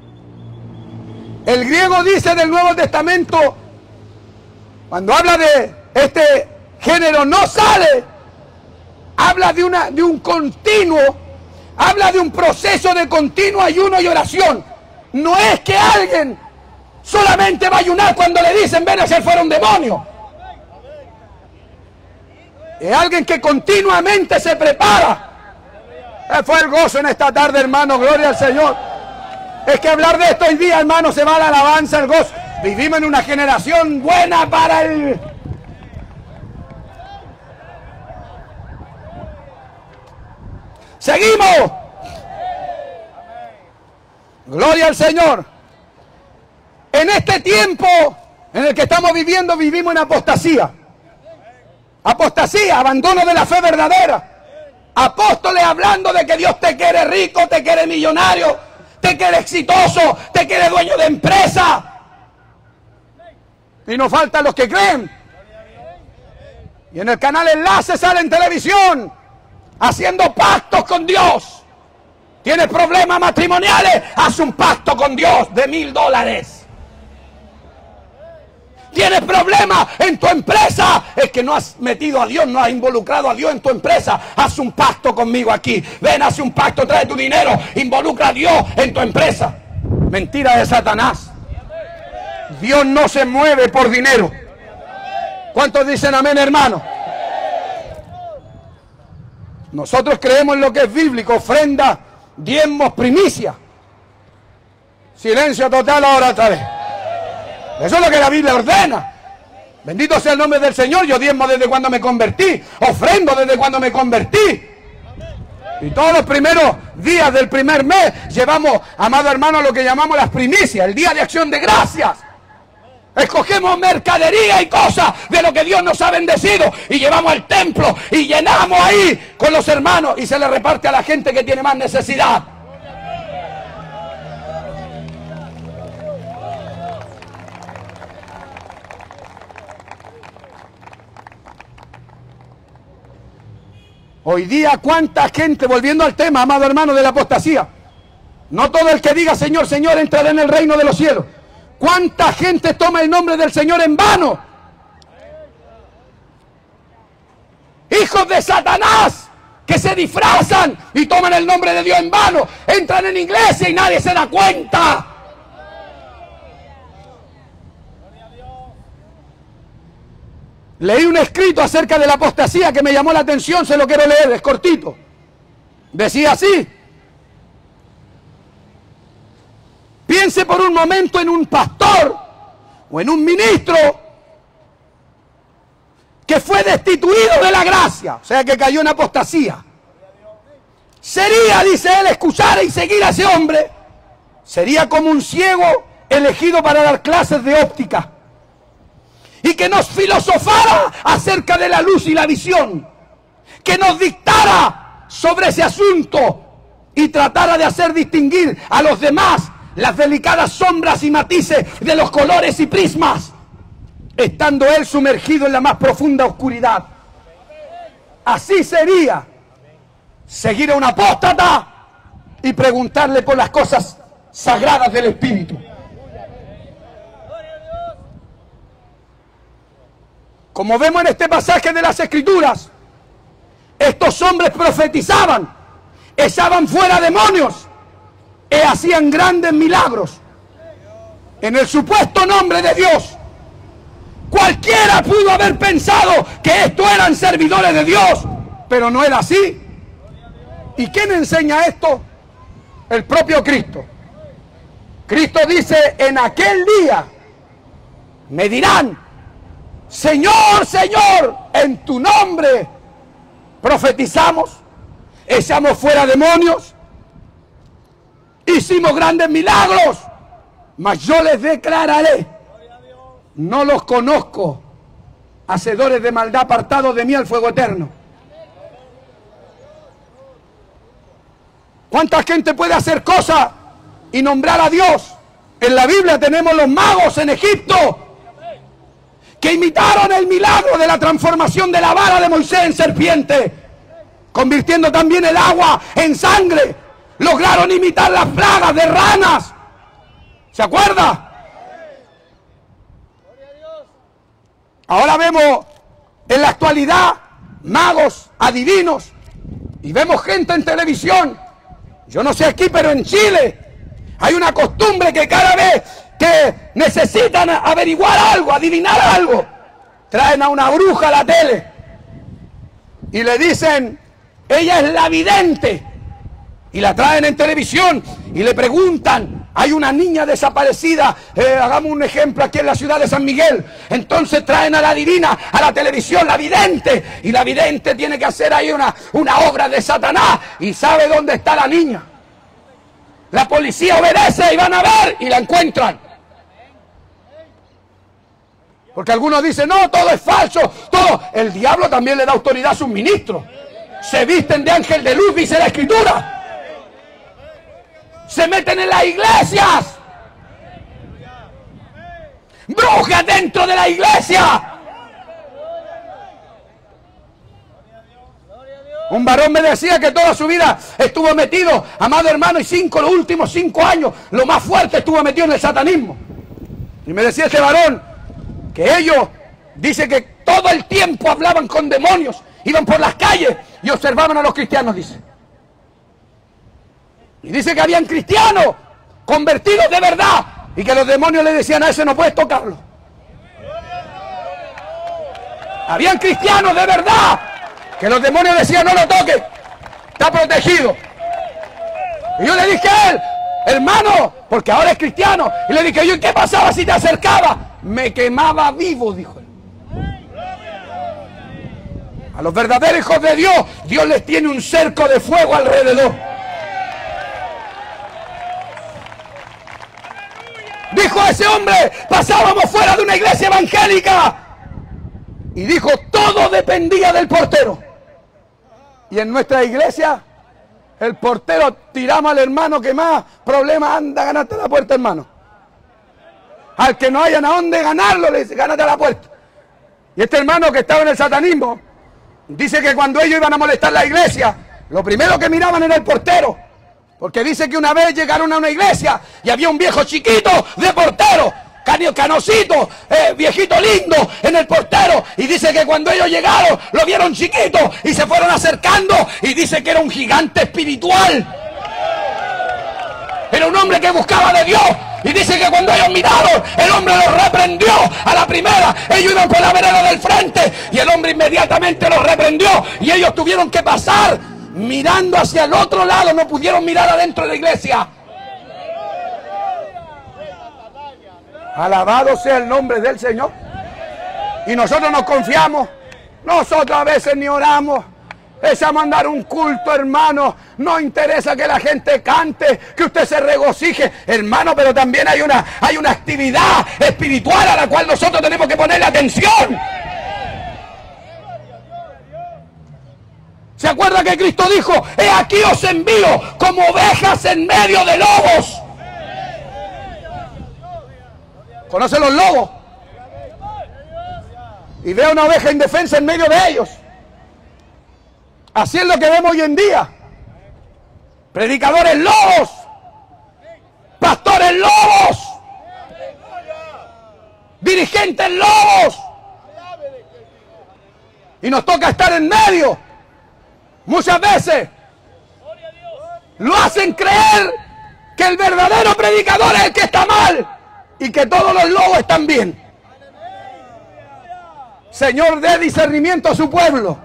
Speaker 1: El griego dice del Nuevo Testamento, cuando habla de este género no sale, habla de, una, de un continuo. Habla de un proceso de continuo ayuno y oración. No es que alguien solamente va a ayunar cuando le dicen ven a hacer fuera un demonio. Es alguien que continuamente se prepara. Eh, fue el gozo en esta tarde, hermano. Gloria al Señor. Es que hablar de esto hoy día, hermano, se va a la alabanza, el gozo. Vivimos en una generación buena para el... Seguimos. Gloria al Señor. En este tiempo en el que estamos viviendo, vivimos en apostasía. Apostasía, abandono de la fe verdadera. Apóstoles hablando de que Dios te quiere rico, te quiere millonario, te quiere exitoso, te quiere dueño de empresa. Y nos faltan los que creen. Y en el canal Enlace sale en televisión haciendo pactos con Dios. ¿Tienes problemas matrimoniales? Haz un pacto con Dios de mil dólares. ¿Tienes problemas en tu empresa? Es que no has metido a Dios, no has involucrado a Dios en tu empresa. Haz un pacto conmigo aquí. Ven, haz un pacto, trae tu dinero. Involucra a Dios en tu empresa. Mentira de Satanás. Dios no se mueve por dinero. ¿Cuántos dicen amén, hermano? Nosotros creemos en lo que es bíblico. Ofrenda, diezmos, primicia. Silencio total ahora otra vez. Eso es lo que la Biblia ordena. Bendito sea el nombre del Señor. Yo diezmo desde cuando me convertí. Ofrendo desde cuando me convertí. Y todos los primeros días del primer mes llevamos, amado hermano, lo que llamamos las primicias. El día de acción de gracias. Escogemos mercadería y cosas de lo que Dios nos ha bendecido y llevamos al templo y llenamos ahí con los hermanos y se le reparte a la gente que tiene más necesidad. Hoy día, ¿cuánta gente, volviendo al tema, amado hermano, de la apostasía? No todo el que diga Señor, Señor entrará en el reino de los cielos. ¿Cuánta gente toma el nombre del Señor en vano? Hijos de Satanás que se disfrazan y toman el nombre de Dios en vano. Entran en iglesia y nadie se da cuenta. Leí un escrito acerca de la apostasía que me llamó la atención, se lo quiero leer, es cortito. Decía así: piense por un momento en un pastor o en un ministro que fue destituido de la gracia, o sea que cayó en apostasía. Sería, dice él, escuchar y seguir a ese hombre, sería como un ciego elegido para dar clases de óptica y que nos filosofara acerca de la luz y la visión, que nos dictara sobre ese asunto y tratara de hacer distinguir a los demás las delicadas sombras y matices de los colores y prismas, estando él sumergido en la más profunda oscuridad. Así sería seguir a un apóstata y preguntarle por las cosas sagradas del Espíritu. Como vemos en este pasaje de las Escrituras, estos hombres profetizaban, echaban fuera demonios e hacían grandes milagros en el supuesto nombre de Dios. Cualquiera pudo haber pensado que estos eran servidores de Dios, pero no era así. ¿Y quién enseña esto? El propio Cristo. Cristo dice: en aquel día me dirán, Señor, Señor, en tu nombre profetizamos, echamos fuera demonios, hicimos grandes milagros, mas yo les declararé: no los conozco, hacedores de maldad, apartados de mí al fuego eterno. ¿Cuánta gente puede hacer cosas y nombrar a Dios? En la Biblia tenemos los magos en Egipto que imitaron el milagro de la transformación de la vara de Moisés en serpiente, convirtiendo también el agua en sangre. Lograron imitar las plagas de ranas. ¿Se acuerda? Ahora vemos en la actualidad magos, adivinos, y vemos gente en televisión. Yo no sé aquí, pero en Chile hay una costumbre que cada vez que necesitan averiguar algo, adivinar algo, traen a una bruja a la tele y le dicen, ella es la vidente, y la traen en televisión y le preguntan, hay una niña desaparecida, eh, hagamos un ejemplo aquí en la ciudad de San Miguel, entonces traen a la divina a la televisión, la vidente, y la vidente tiene que hacer ahí una, una obra de Satanás, y sabe dónde está la niña. La policía obedece y van a ver y la encuentran. Porque algunos dicen, no, todo es falso, todo. El diablo también le da autoridad a sus ministros. Se visten de ángel de luz, dice la Escritura. Se meten en las iglesias. Brujas dentro de la iglesia. Un varón me decía que toda su vida estuvo metido, amado hermano, y cinco, los últimos cinco años, lo más fuerte estuvo metido en el satanismo. Y me decía este varón que ellos, dice que todo el tiempo hablaban con demonios, iban por las calles y observaban a los cristianos, dice. Y dice que habían cristianos convertidos de verdad y que los demonios le decían, a ese no puedes tocarlo. Habían cristianos de verdad que los demonios decían, no lo toques, está protegido. Y yo le dije a él, hermano, porque ahora es cristiano, y le dije yo, ¿qué pasaba si te acercaba? Me quemaba vivo, dijo él. A los verdaderos hijos de Dios, Dios les tiene un cerco de fuego alrededor. Dijo ese hombre, pasábamos fuera de una iglesia evangélica. Y dijo, todo dependía del portero. Y en nuestra iglesia, el portero tiramos al hermano que más problemas anda, gánate la puerta, hermano. Al que no hayan a dónde ganarlo, le dice, gánate la puerta. Y este hermano que estaba en el satanismo, dice que cuando ellos iban a molestar la iglesia, lo primero que miraban era el portero. Porque dice que una vez llegaron a una iglesia y había un viejo chiquito de portero, canosito, eh, viejito lindo en el portero. Y dice que cuando ellos llegaron lo vieron chiquito y se fueron acercando. Y dice que era un gigante espiritual. Era un hombre que buscaba de Dios. Y dice que cuando ellos miraron, el hombre los reprendió a la primera. Ellos iban por la vereda del frente y el hombre inmediatamente los reprendió. Y ellos tuvieron que pasar mirando hacia el otro lado, no pudieron mirar adentro de la iglesia. Alabado sea el nombre del Señor. Y nosotros nos confiamos. Nosotros a veces ni oramos. Es a mandar un culto, hermano. No interesa que la gente cante, que usted se regocije, hermano, pero también hay una, hay una actividad espiritual a la cual nosotros tenemos que ponerle atención. ¿Se acuerda que Cristo dijo, he aquí os envío como ovejas en medio de lobos? ¿Conoce los lobos? Y ve una oveja indefensa en medio de ellos. Así es lo que vemos hoy en día. Predicadores lobos, pastores lobos, dirigentes lobos. Y nos toca estar en medio. Muchas veces lo hacen creer que el verdadero predicador es el que está mal y que todos los lobos están bien. Señor, dé discernimiento a su pueblo.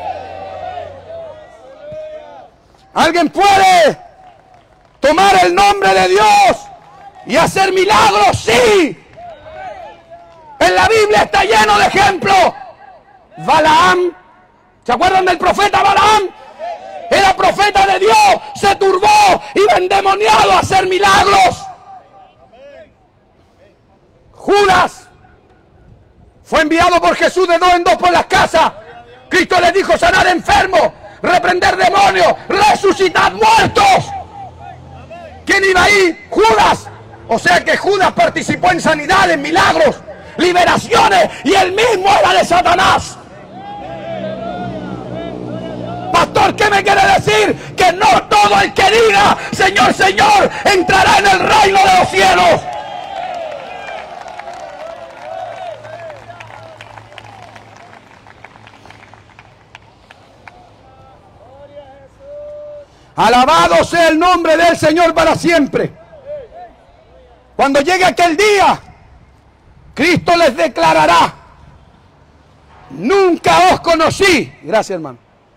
Speaker 1: ¿Alguien puede tomar el nombre de Dios y hacer milagros? Sí. En la Biblia está lleno de ejemplos. Balaam, ¿se acuerdan del profeta Balaam? Era profeta de Dios, se turbó, iba endemoniado a hacer milagros. Judas fue enviado por Jesús de dos en dos por las casas. Cristo le dijo sanar enfermos, reprender demonios, resucitar muertos. ¿Quién iba ahí? Judas. O sea que Judas participó en sanidades, milagros, liberaciones, y él mismo era de Satanás. Pastor, ¿qué me quiere decir? Que no todo el que diga Señor, Señor entrará en el reino de los cielos. Alabado sea el nombre del Señor para siempre. Cuando llegue aquel día, Cristo les declarará: nunca os conocí. Gracias, hermano.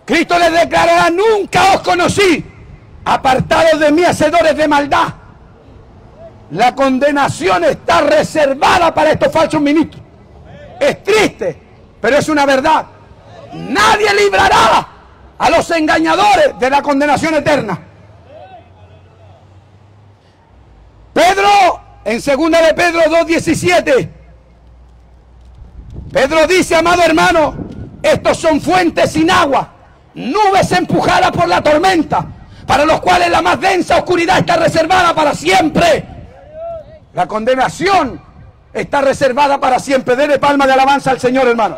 Speaker 1: Cristo les declarará: nunca os conocí, apartados de mí, hacedores de maldad. La condenación está reservada para estos falsos ministros. Es triste, pero es una verdad. Nadie librará a los engañadores de la condenación eterna. Pedro, en segunda de Pedro dos diecisiete, Pedro dice: amado hermano, estos son fuentes sin agua, nubes empujadas por la tormenta, para los cuales la más densa oscuridad está reservada para siempre. La condenación está reservada para siempre. Dele palma de alabanza al Señor, hermano.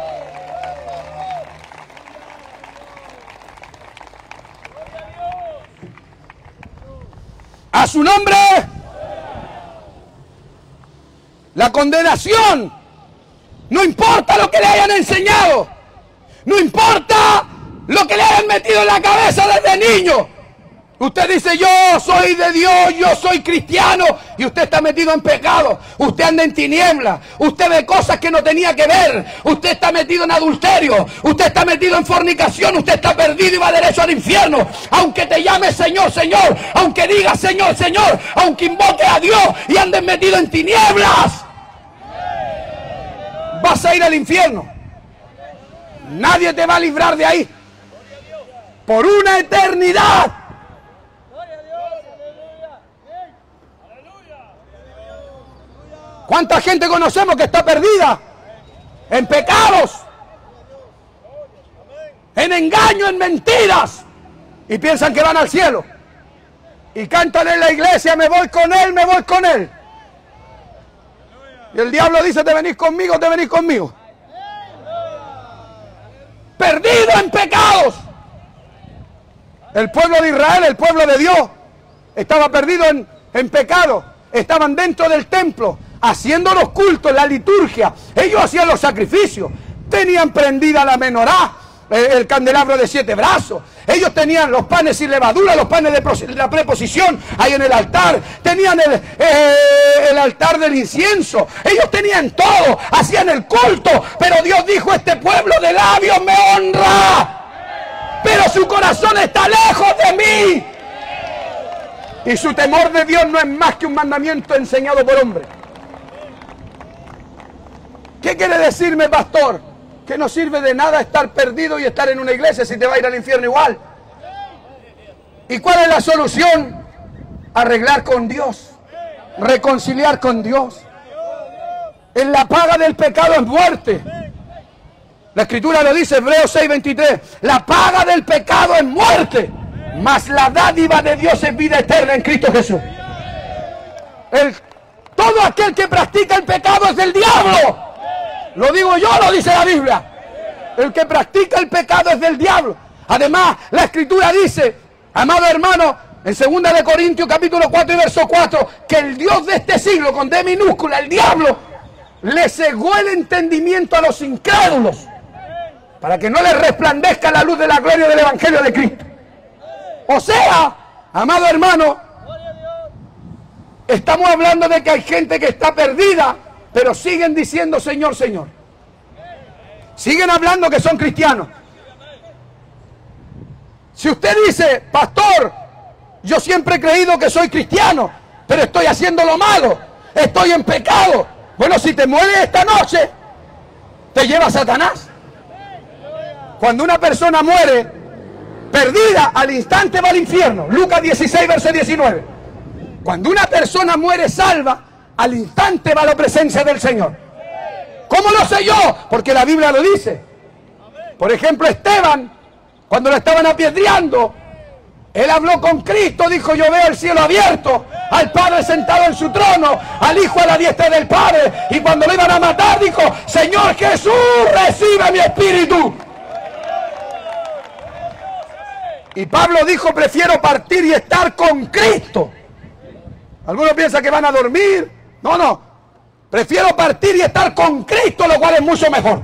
Speaker 1: A su nombre. La condenación, no importa lo que le hayan enseñado, no importa lo que le hayan metido en la cabeza desde niño. Usted dice: yo soy de Dios, yo soy cristiano, y usted está metido en pecado. Usted anda en tinieblas, usted ve cosas que no tenía que ver, usted está metido en adulterio, usted está metido en fornicación, usted está perdido y va derecho al infierno. Aunque te llame Señor, Señor, aunque diga Señor, Señor, aunque invoque a Dios y andes metido en tinieblas, vas a ir al infierno. Nadie te va a librar de ahí por una eternidad. ¿Cuánta gente conocemos que está perdida en pecados, en engaño, en mentiras, y piensan que van al cielo? Y cantan en la iglesia: me voy con él, me voy con él. Y el diablo dice: te venís conmigo, te venís conmigo. Perdido en pecados. El pueblo de Israel, el pueblo de Dios, estaba perdido en, en pecado. Estaban dentro del templo, haciendo los cultos, la liturgia. Ellos hacían los sacrificios. Tenían prendida la menorá, el, el candelabro de siete brazos. Ellos tenían los panes sin levadura, los panes de la preposición ahí en el altar. Tenían el, eh, el altar del incienso. Ellos tenían todo, hacían el culto. Pero Dios dijo: este pueblo de labios me honra, pero su corazón está lejos de mí. Y su temor de Dios no es más que un mandamiento enseñado por hombre. ¿Qué quiere decirme, pastor? Que no sirve de nada estar perdido y estar en una iglesia si te va a ir al infierno igual. ¿Y cuál es la solución? Arreglar con Dios, reconciliar con Dios. En la paga del pecado es muerte. La Escritura lo dice, Hebreos seis veintitrés. La paga del pecado es muerte, mas la dádiva de Dios es vida eterna en Cristo Jesús. El, todo aquel que practica el pecado es del diablo. Lo digo yo, lo dice la Biblia. El que practica el pecado es del diablo. Además, la Escritura dice, amado hermano, en segunda de Corintios capítulo cuatro y verso cuatro, que el Dios de este siglo, con D minúscula, el diablo, le cegó el entendimiento a los incrédulos, para que no les resplandezca la luz de la gloria del Evangelio de Cristo. O sea, amado hermano, estamos hablando de que hay gente que está perdida, pero siguen diciendo Señor, Señor. Siguen hablando que son cristianos. Si usted dice, pastor, yo siempre he creído que soy cristiano, pero estoy haciendo lo malo, estoy en pecado. Bueno, si te mueres esta noche, te lleva Satanás. Cuando una persona muere perdida, al instante va al infierno. Lucas dieciséis, verso diecinueve. Cuando una persona muere salva, al instante va a la presencia del Señor. ¿Cómo lo sé yo? Porque la Biblia lo dice. Por ejemplo, Esteban, cuando lo estaban apedreando, él habló con Cristo, dijo, yo veo el cielo abierto, al Padre sentado en su trono, al Hijo a la diestra del Padre. Y cuando lo iban a matar, dijo, Señor Jesús, recibe mi espíritu. Y Pablo dijo, prefiero partir y estar con Cristo. Algunos piensan que van a dormir. No, no. Prefiero partir y estar con Cristo, lo cual es mucho mejor.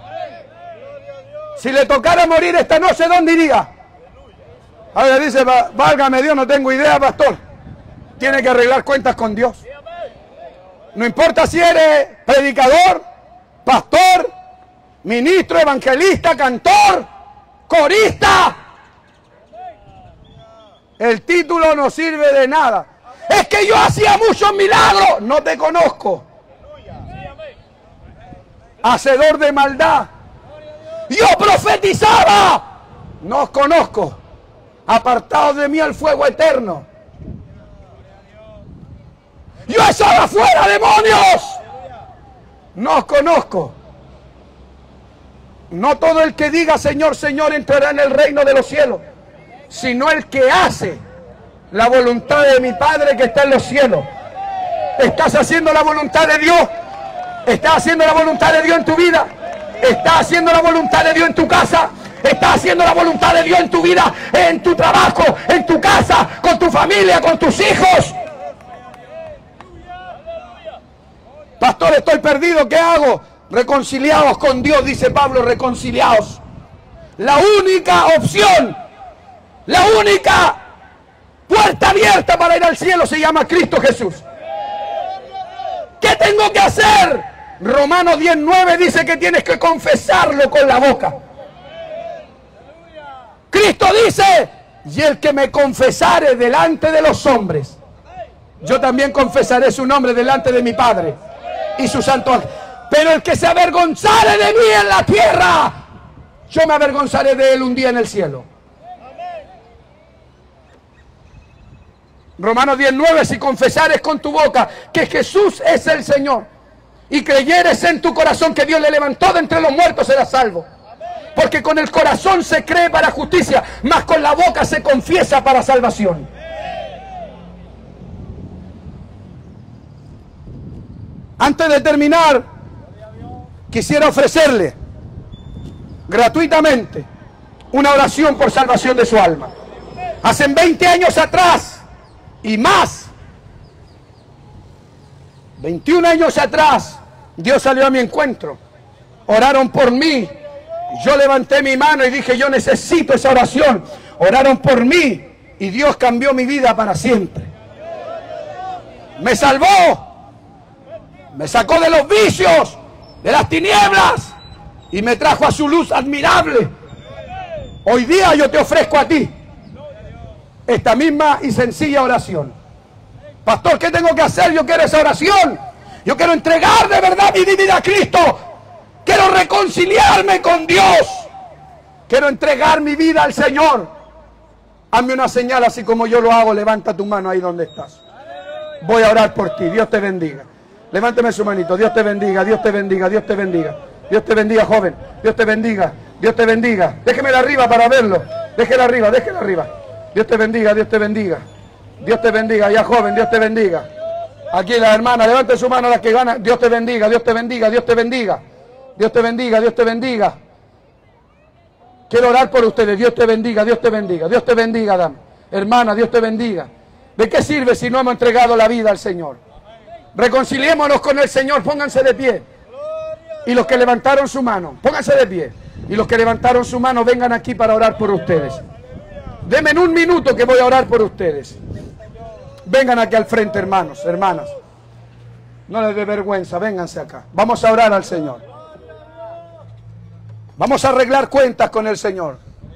Speaker 1: Si le tocara morir esta noche, ¿dónde iría? Ahora dice, válgame Dios, no tengo idea, pastor. Tiene que arreglar cuentas con Dios. No importa si eres predicador, pastor, ministro, evangelista, cantor. corista. El título no sirve de nada. Es que yo hacía muchos milagros. No te conozco. Hacedor de maldad. Yo profetizaba. No os conozco. Apartados de mí al fuego eterno. Yo echaba fuera demonios. No os conozco. No todo el que diga Señor, Señor entrará en el reino de los cielos, sino el que hace la voluntad de mi Padre que está en los cielos. ¿Estás haciendo la voluntad de Dios? ¿Estás haciendo la voluntad de Dios en tu vida? ¿Estás haciendo la voluntad de Dios en tu casa? ¿Estás haciendo la voluntad de Dios en tu vida, en tu trabajo, en tu casa, con tu familia, con tus hijos? Pastor, estoy perdido, ¿qué hago? Reconciliaos con Dios, dice Pablo, reconciliaos. La única opción, la única puerta abierta para ir al cielo se llama Cristo Jesús. ¿Qué tengo que hacer? Romanos diez nueve dice que tienes que confesarlo con la boca. Cristo dice, y el que me confesare delante de los hombres, yo también confesaré su nombre delante de mi Padre y su santo ángel. Pero el que se avergonzare de mí en la tierra, yo me avergonzaré de él un día en el cielo. Romanos diez nueve, si confesares con tu boca que Jesús es el Señor y creyeres en tu corazón que Dios le levantó de entre los muertos, serás salvo. Porque con el corazón se cree para justicia, mas con la boca se confiesa para salvación. Antes de terminar, quisiera ofrecerle gratuitamente una oración por salvación de su alma. Hace veinte años atrás y más, veintiún años atrás, Dios salió a mi encuentro. Oraron por mí. Yo levanté mi mano y dije, yo necesito esa oración. Oraron por mí y Dios cambió mi vida para siempre. Me salvó. Me sacó de los vicios, de las tinieblas, y me trajo a su luz admirable. Hoy día yo te ofrezco a ti esta misma y sencilla oración. Pastor, ¿qué tengo que hacer? Yo quiero esa oración. Yo quiero entregar de verdad mi vida a Cristo. Quiero reconciliarme con Dios. Quiero entregar mi vida al Señor. Hazme una señal así como yo lo hago. Levanta tu mano ahí donde estás. Voy a orar por ti. Dios te bendiga. Levánteme su manito. Dios te bendiga, Dios te bendiga, Dios te bendiga. Dios te bendiga, joven. Dios te bendiga, Dios te bendiga. Déjemela arriba para verlo. Déjela arriba, déjela arriba. Dios te bendiga, Dios te bendiga. Dios te bendiga, ya joven, Dios te bendiga. Aquí la hermana, levante su mano las que ganan. Dios te bendiga, Dios te bendiga, Dios te bendiga. Dios te bendiga, Dios te bendiga. Quiero orar por ustedes. Dios te bendiga, Dios te bendiga. Dios te bendiga, dama. Hermana, Dios te bendiga. ¿De qué sirve si no hemos entregado la vida al Señor? Reconciliémonos con el Señor. Pónganse de pie. Y los que levantaron su mano, pónganse de pie. Y los que levantaron su mano, vengan aquí para orar por ustedes. Denme en un minuto que voy a orar por ustedes. Vengan aquí al frente, hermanos, hermanas. No les dé vergüenza, vénganse acá. Vamos a orar al Señor. Vamos a arreglar cuentas con el Señor.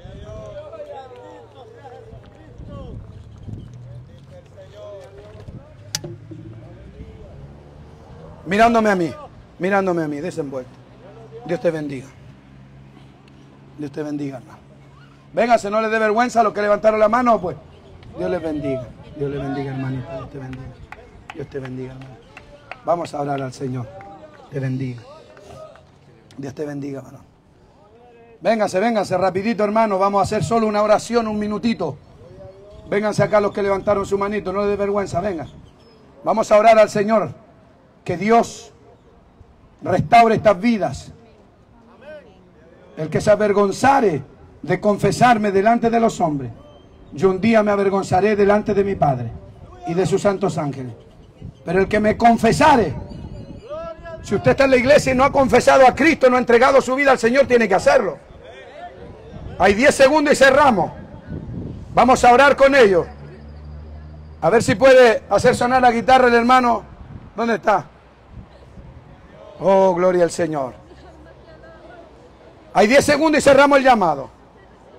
Speaker 1: Mirándome a mí, mirándome a mí, desenvuelto. Dios te bendiga. Dios te bendiga, hermano. Véngase, no les dé vergüenza a los que levantaron la mano, pues. Dios les bendiga. Dios les bendiga, hermanito. Dios te bendiga. Dios te bendiga, hermano. Vamos a orar al Señor. Te bendiga. Dios te bendiga, hermano. Vénganse, vénganse, rapidito, hermano. Vamos a hacer solo una oración, un minutito. Vénganse acá los que levantaron su manito. No les dé vergüenza, vengan. Vamos a orar al Señor. Que Dios restaure estas vidas. El que se avergonzare de confesarme delante de los hombres, yo un día me avergonzaré delante de mi Padre y de sus santos ángeles. Pero el que me confesare, si usted está en la iglesia y no ha confesado a Cristo, no ha entregado su vida al Señor, tiene que hacerlo. Hay diez segundos y cerramos. Vamos a orar con ellos. A ver si puede hacer sonar la guitarra el hermano. ¿Dónde está? Oh, gloria al Señor. Hay diez segundos y cerramos el llamado.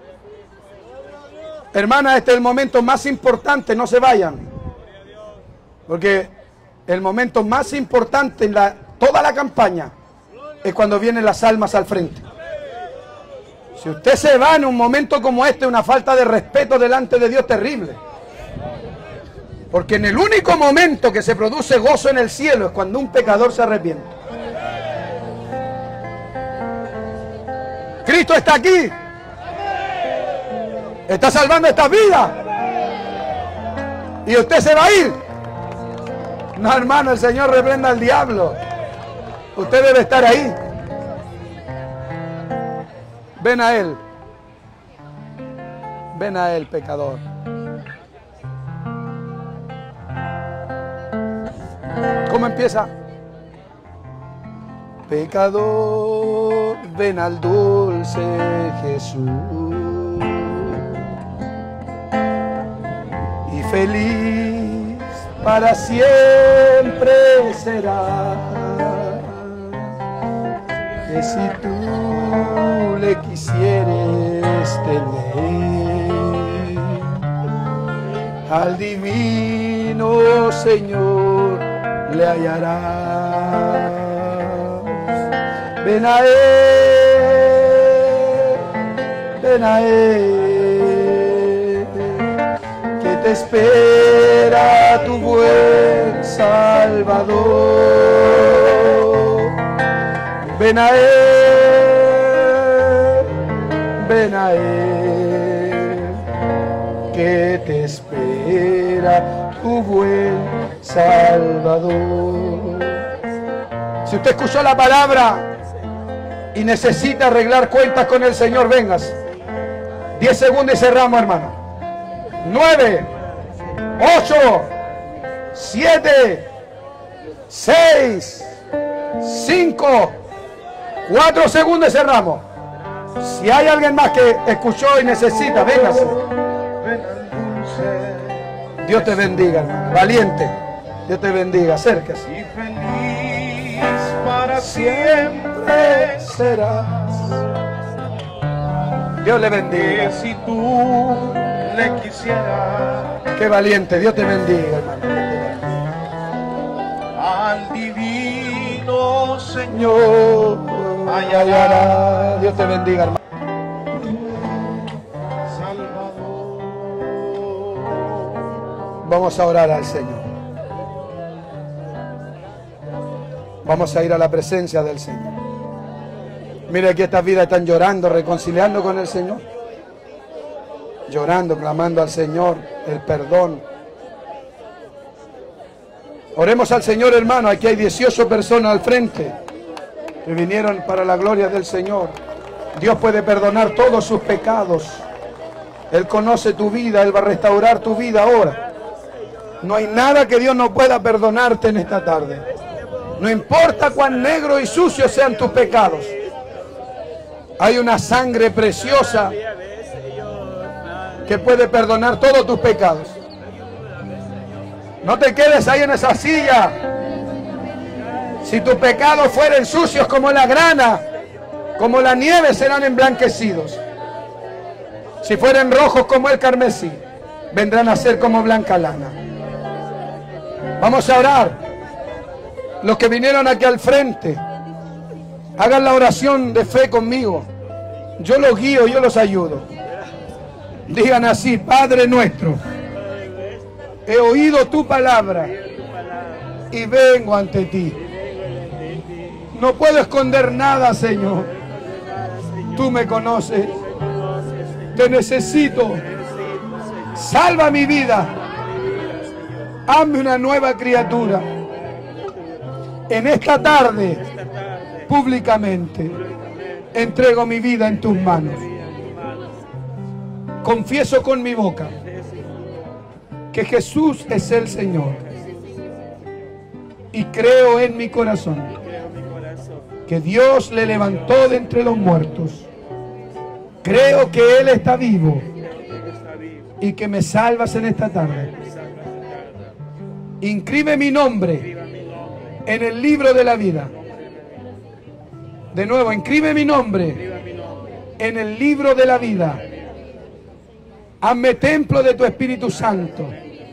Speaker 1: Hermana, este es el momento más importante, no se vayan. Porque el momento más importante en la, toda la campaña es cuando vienen las almas al frente. Si usted se va en un momento como este, una falta de respeto delante de Dios terrible. Porque en el único momento que se produce gozo en el cielo es cuando un pecador se arrepiente. Cristo está aquí. Está salvando esta vida. Y usted se va a ir. No, hermano, el Señor reprenda al diablo. Usted debe estar ahí. Ven a Él. Ven a Él, pecador. ¿Cómo empieza? Pecador, ven al dulce Jesús. Y feliz para siempre serás. Que si tú le quisieres tener, al divino Señor le hallarás. Ven a Él, ven a Él, que te espera tu buen Salvador. Ven a Él, ven a Él, que te espera tu buen Salvador. Si usted escuchó la palabra y necesita arreglar cuentas con el Señor, vengas. Diez segundos y cerramos, hermano. Nueve, ocho, siete, seis, cinco, cuatro segundos y cerramos. Si hay alguien más que escuchó y necesita, véngase. Dios te bendiga, hermano. Valiente. Dios te bendiga. Acérquese.
Speaker 2: Y feliz para siempre serás.
Speaker 1: Dios le bendiga.
Speaker 2: Que si tú le quisieras.
Speaker 1: Qué valiente. Dios te bendiga, hermano.
Speaker 2: Al divino
Speaker 1: Señor hallará. Dios te bendiga, hermano.
Speaker 2: Salvador.
Speaker 1: Vamos a orar al Señor. Vamos a ir a la presencia del Señor. Mire que estas vidas están llorando, reconciliando con el Señor. Llorando, clamando al Señor el perdón. Oremos al Señor, hermano. Aquí hay dieciocho personas al frente que vinieron para la gloria del Señor. Dios puede perdonar todos sus pecados. Él conoce tu vida, Él va a restaurar tu vida ahora. No hay nada que Dios no pueda perdonarte en esta tarde. No importa cuán negros y sucios sean tus pecados. Hay una sangre preciosa que puede perdonar todos tus pecados. No te quedes ahí en esa silla. Si tus pecados fueren sucios como la grana, como la nieve, serán emblanquecidos. Si fueren rojos como el carmesí, vendrán a ser como blanca lana. Vamos a orar. Los que vinieron aquí al frente, hagan la oración de fe conmigo. Yo los guío, yo los ayudo. Digan así: Padre nuestro, he oído tu palabra y vengo ante ti. No puedo esconder nada, Señor. Tú me conoces. Te necesito. Salva mi vida. Hazme una nueva criatura. En esta tarde, públicamente, entrego mi vida en tus manos. Confieso con mi boca que Jesús es el Señor. Y creo en mi corazón que Dios le levantó de entre los muertos. Creo que Él está vivo y que me salvas en esta tarde. Inscribe mi nombre en el libro de la vida. De nuevo, inscribe mi nombre en el libro de la vida. Hazme templo de tu Espíritu Santo.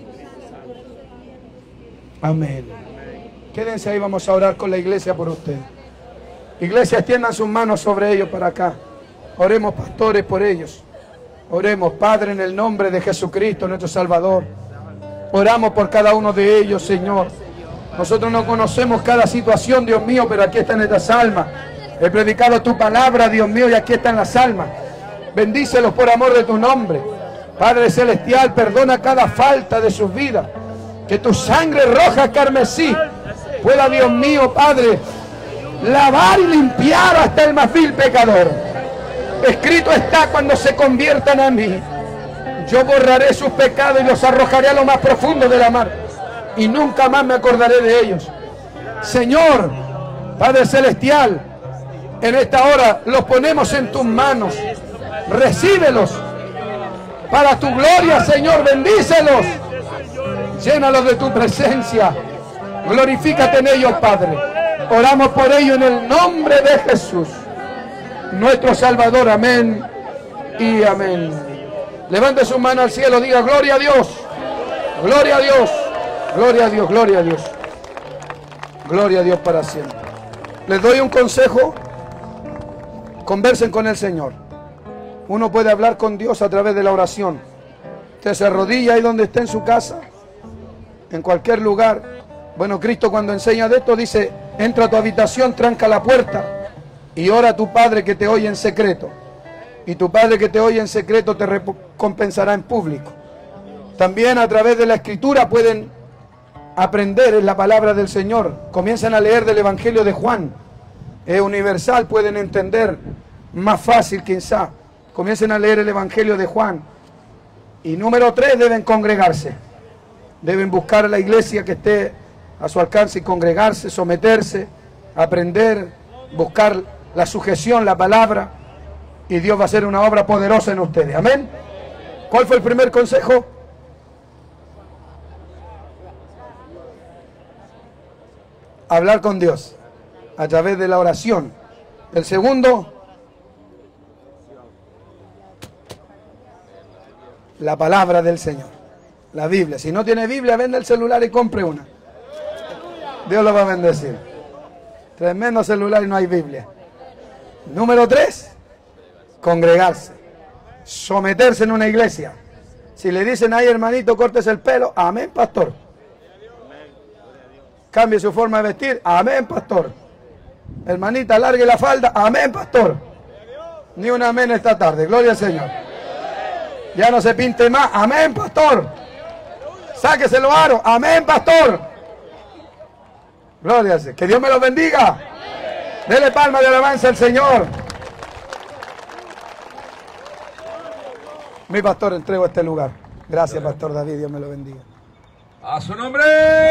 Speaker 1: Amén. Quédense ahí, vamos a orar con la iglesia por ustedes. Iglesia, extiendan sus manos sobre ellos para acá. Oremos, pastores, por ellos. Oremos, Padre, en el nombre de Jesucristo, nuestro Salvador. Oramos por cada uno de ellos, Señor. Nosotros no conocemos cada situación, Dios mío, pero aquí están estas almas. He predicado tu palabra, Dios mío, y aquí están las almas. Bendícelos por amor de tu nombre. Padre Celestial, perdona cada falta de sus vidas. Que tu sangre roja carmesí pueda, Dios mío, Padre, lavar y limpiar hasta el más vil pecador. Escrito está: cuando se conviertan a mí, yo borraré sus pecados y los arrojaré a lo más profundo de la mar, y nunca más me acordaré de ellos. Señor, Padre Celestial, en esta hora los ponemos en tus manos. Recíbelos para tu gloria, Señor. Bendícelos, llénalos de tu presencia. Glorifícate en ellos, Padre. Oramos por ellos en el nombre de Jesús, nuestro Salvador. Amén y amén. Levante su mano al cielo, diga: gloria a Dios, gloria a Dios, gloria a Dios, gloria a Dios, gloria a Dios para siempre. Les doy un consejo: conversen con el Señor. Uno puede hablar con Dios a través de la oración. Usted se arrodilla ahí donde esté, en su casa, en cualquier lugar. Bueno, Cristo, cuando enseña de esto, dice: entra a tu habitación, tranca la puerta y ora a tu Padre que te oye en secreto. Y tu Padre que te oye en secreto te recompensará en público. También a través de la Escritura pueden aprender en la palabra del Señor. Comiencen a leer del Evangelio de Juan. Es universal, pueden entender más fácil quizá. Comiencen a leer el Evangelio de Juan. Y número tres, deben congregarse. Deben buscar a la iglesia que esté a su alcance y congregarse, someterse, aprender, buscar la sujeción, la palabra. Y Dios va a hacer una obra poderosa en ustedes. Amén. ¿Cuál fue el primer consejo? Hablar con Dios a través de la oración. El segundo, la palabra del Señor, la Biblia. Si no tiene Biblia, vende el celular y compre una. Dios lo va a bendecir. Tremendo celular y no hay Biblia. Número tres, congregarse, someterse en una iglesia. Si le dicen: ay, hermanito, córtese el pelo, amén, pastor. Cambie su forma de vestir, amén, pastor. Hermanita, alargue la falda, amén, pastor. Ni un amén esta tarde, gloria al Señor. Ya no se pinte más, amén, pastor. Sáquese los aros, amén, pastor. Gloria al Señor. Que Dios me los bendiga. Dele palma de alabanza al Señor. Mi pastor, entrego este lugar. Gracias, pastor David, Dios me lo bendiga.
Speaker 3: A su nombre.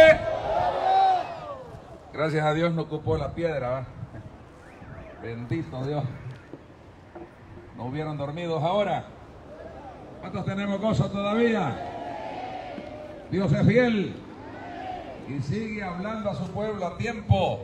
Speaker 3: Gracias a Dios no ocupó la piedra, ¿va? Bendito Dios. ¿No hubieran dormido ahora? ¿Cuántos tenemos gozo todavía? Dios es fiel y sigue hablando a su pueblo a tiempo.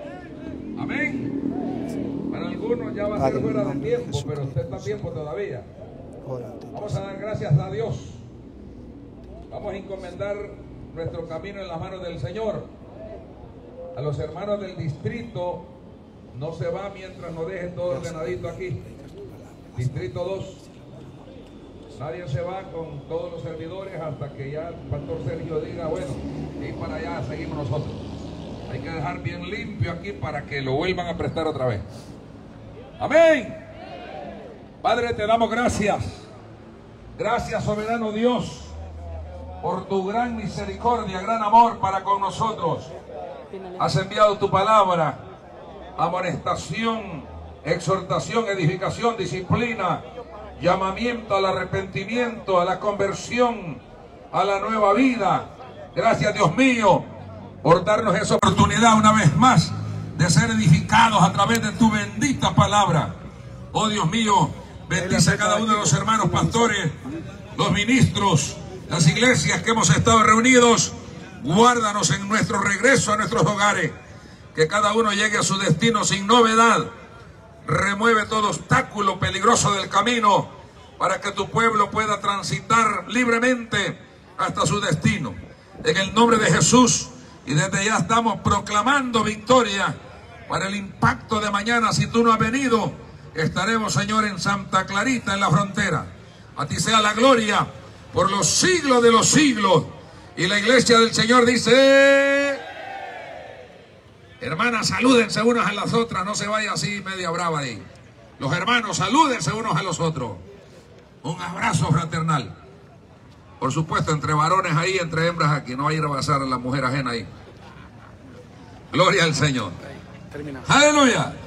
Speaker 3: Amén. Para algunos ya va a ser fuera de tiempo, pero usted está a tiempo todavía. Vamos a dar gracias a Dios. Vamos a encomendar nuestro camino en las manos del Señor. A los hermanos del distrito, no se va mientras nos dejen todo ordenadito aquí. Distrito dos. Nadie se va con todos los servidores hasta que ya el pastor Sergio diga: bueno, y para allá seguimos nosotros. Hay que dejar bien limpio aquí para que lo vuelvan a prestar otra vez. Amén. Padre, te damos gracias. Gracias, soberano Dios, por tu gran misericordia, gran amor para con nosotros. Has enviado tu palabra, amonestación, exhortación, edificación, disciplina, llamamiento al arrepentimiento, a la conversión, a la nueva vida. Gracias, Dios mío, por darnos esa oportunidad una vez más de ser edificados a través de tu bendita palabra. Oh Dios mío, bendice a cada uno de los hermanos pastores, los ministros, las iglesias que hemos estado reunidos. Guárdanos en nuestro regreso a nuestros hogares, que cada uno llegue a su destino sin novedad. Remueve todo obstáculo peligroso del camino para que tu pueblo pueda transitar libremente hasta su destino. En el nombre de Jesús, y desde ya estamos proclamando victoria para el impacto de mañana. Si tú no has venido, estaremos, Señor, en Santa Clarita, en la frontera. A ti sea la gloria por los siglos de los siglos. Y la iglesia del Señor dice: hermanas, salúdense unas a las otras, no se vaya así media brava ahí. Los hermanos, salúdense unos a los otros. Un abrazo fraternal. Por supuesto, entre varones ahí, entre hembras aquí. No va a ir a pasar a la mujer ajena ahí. Gloria al Señor. Aleluya.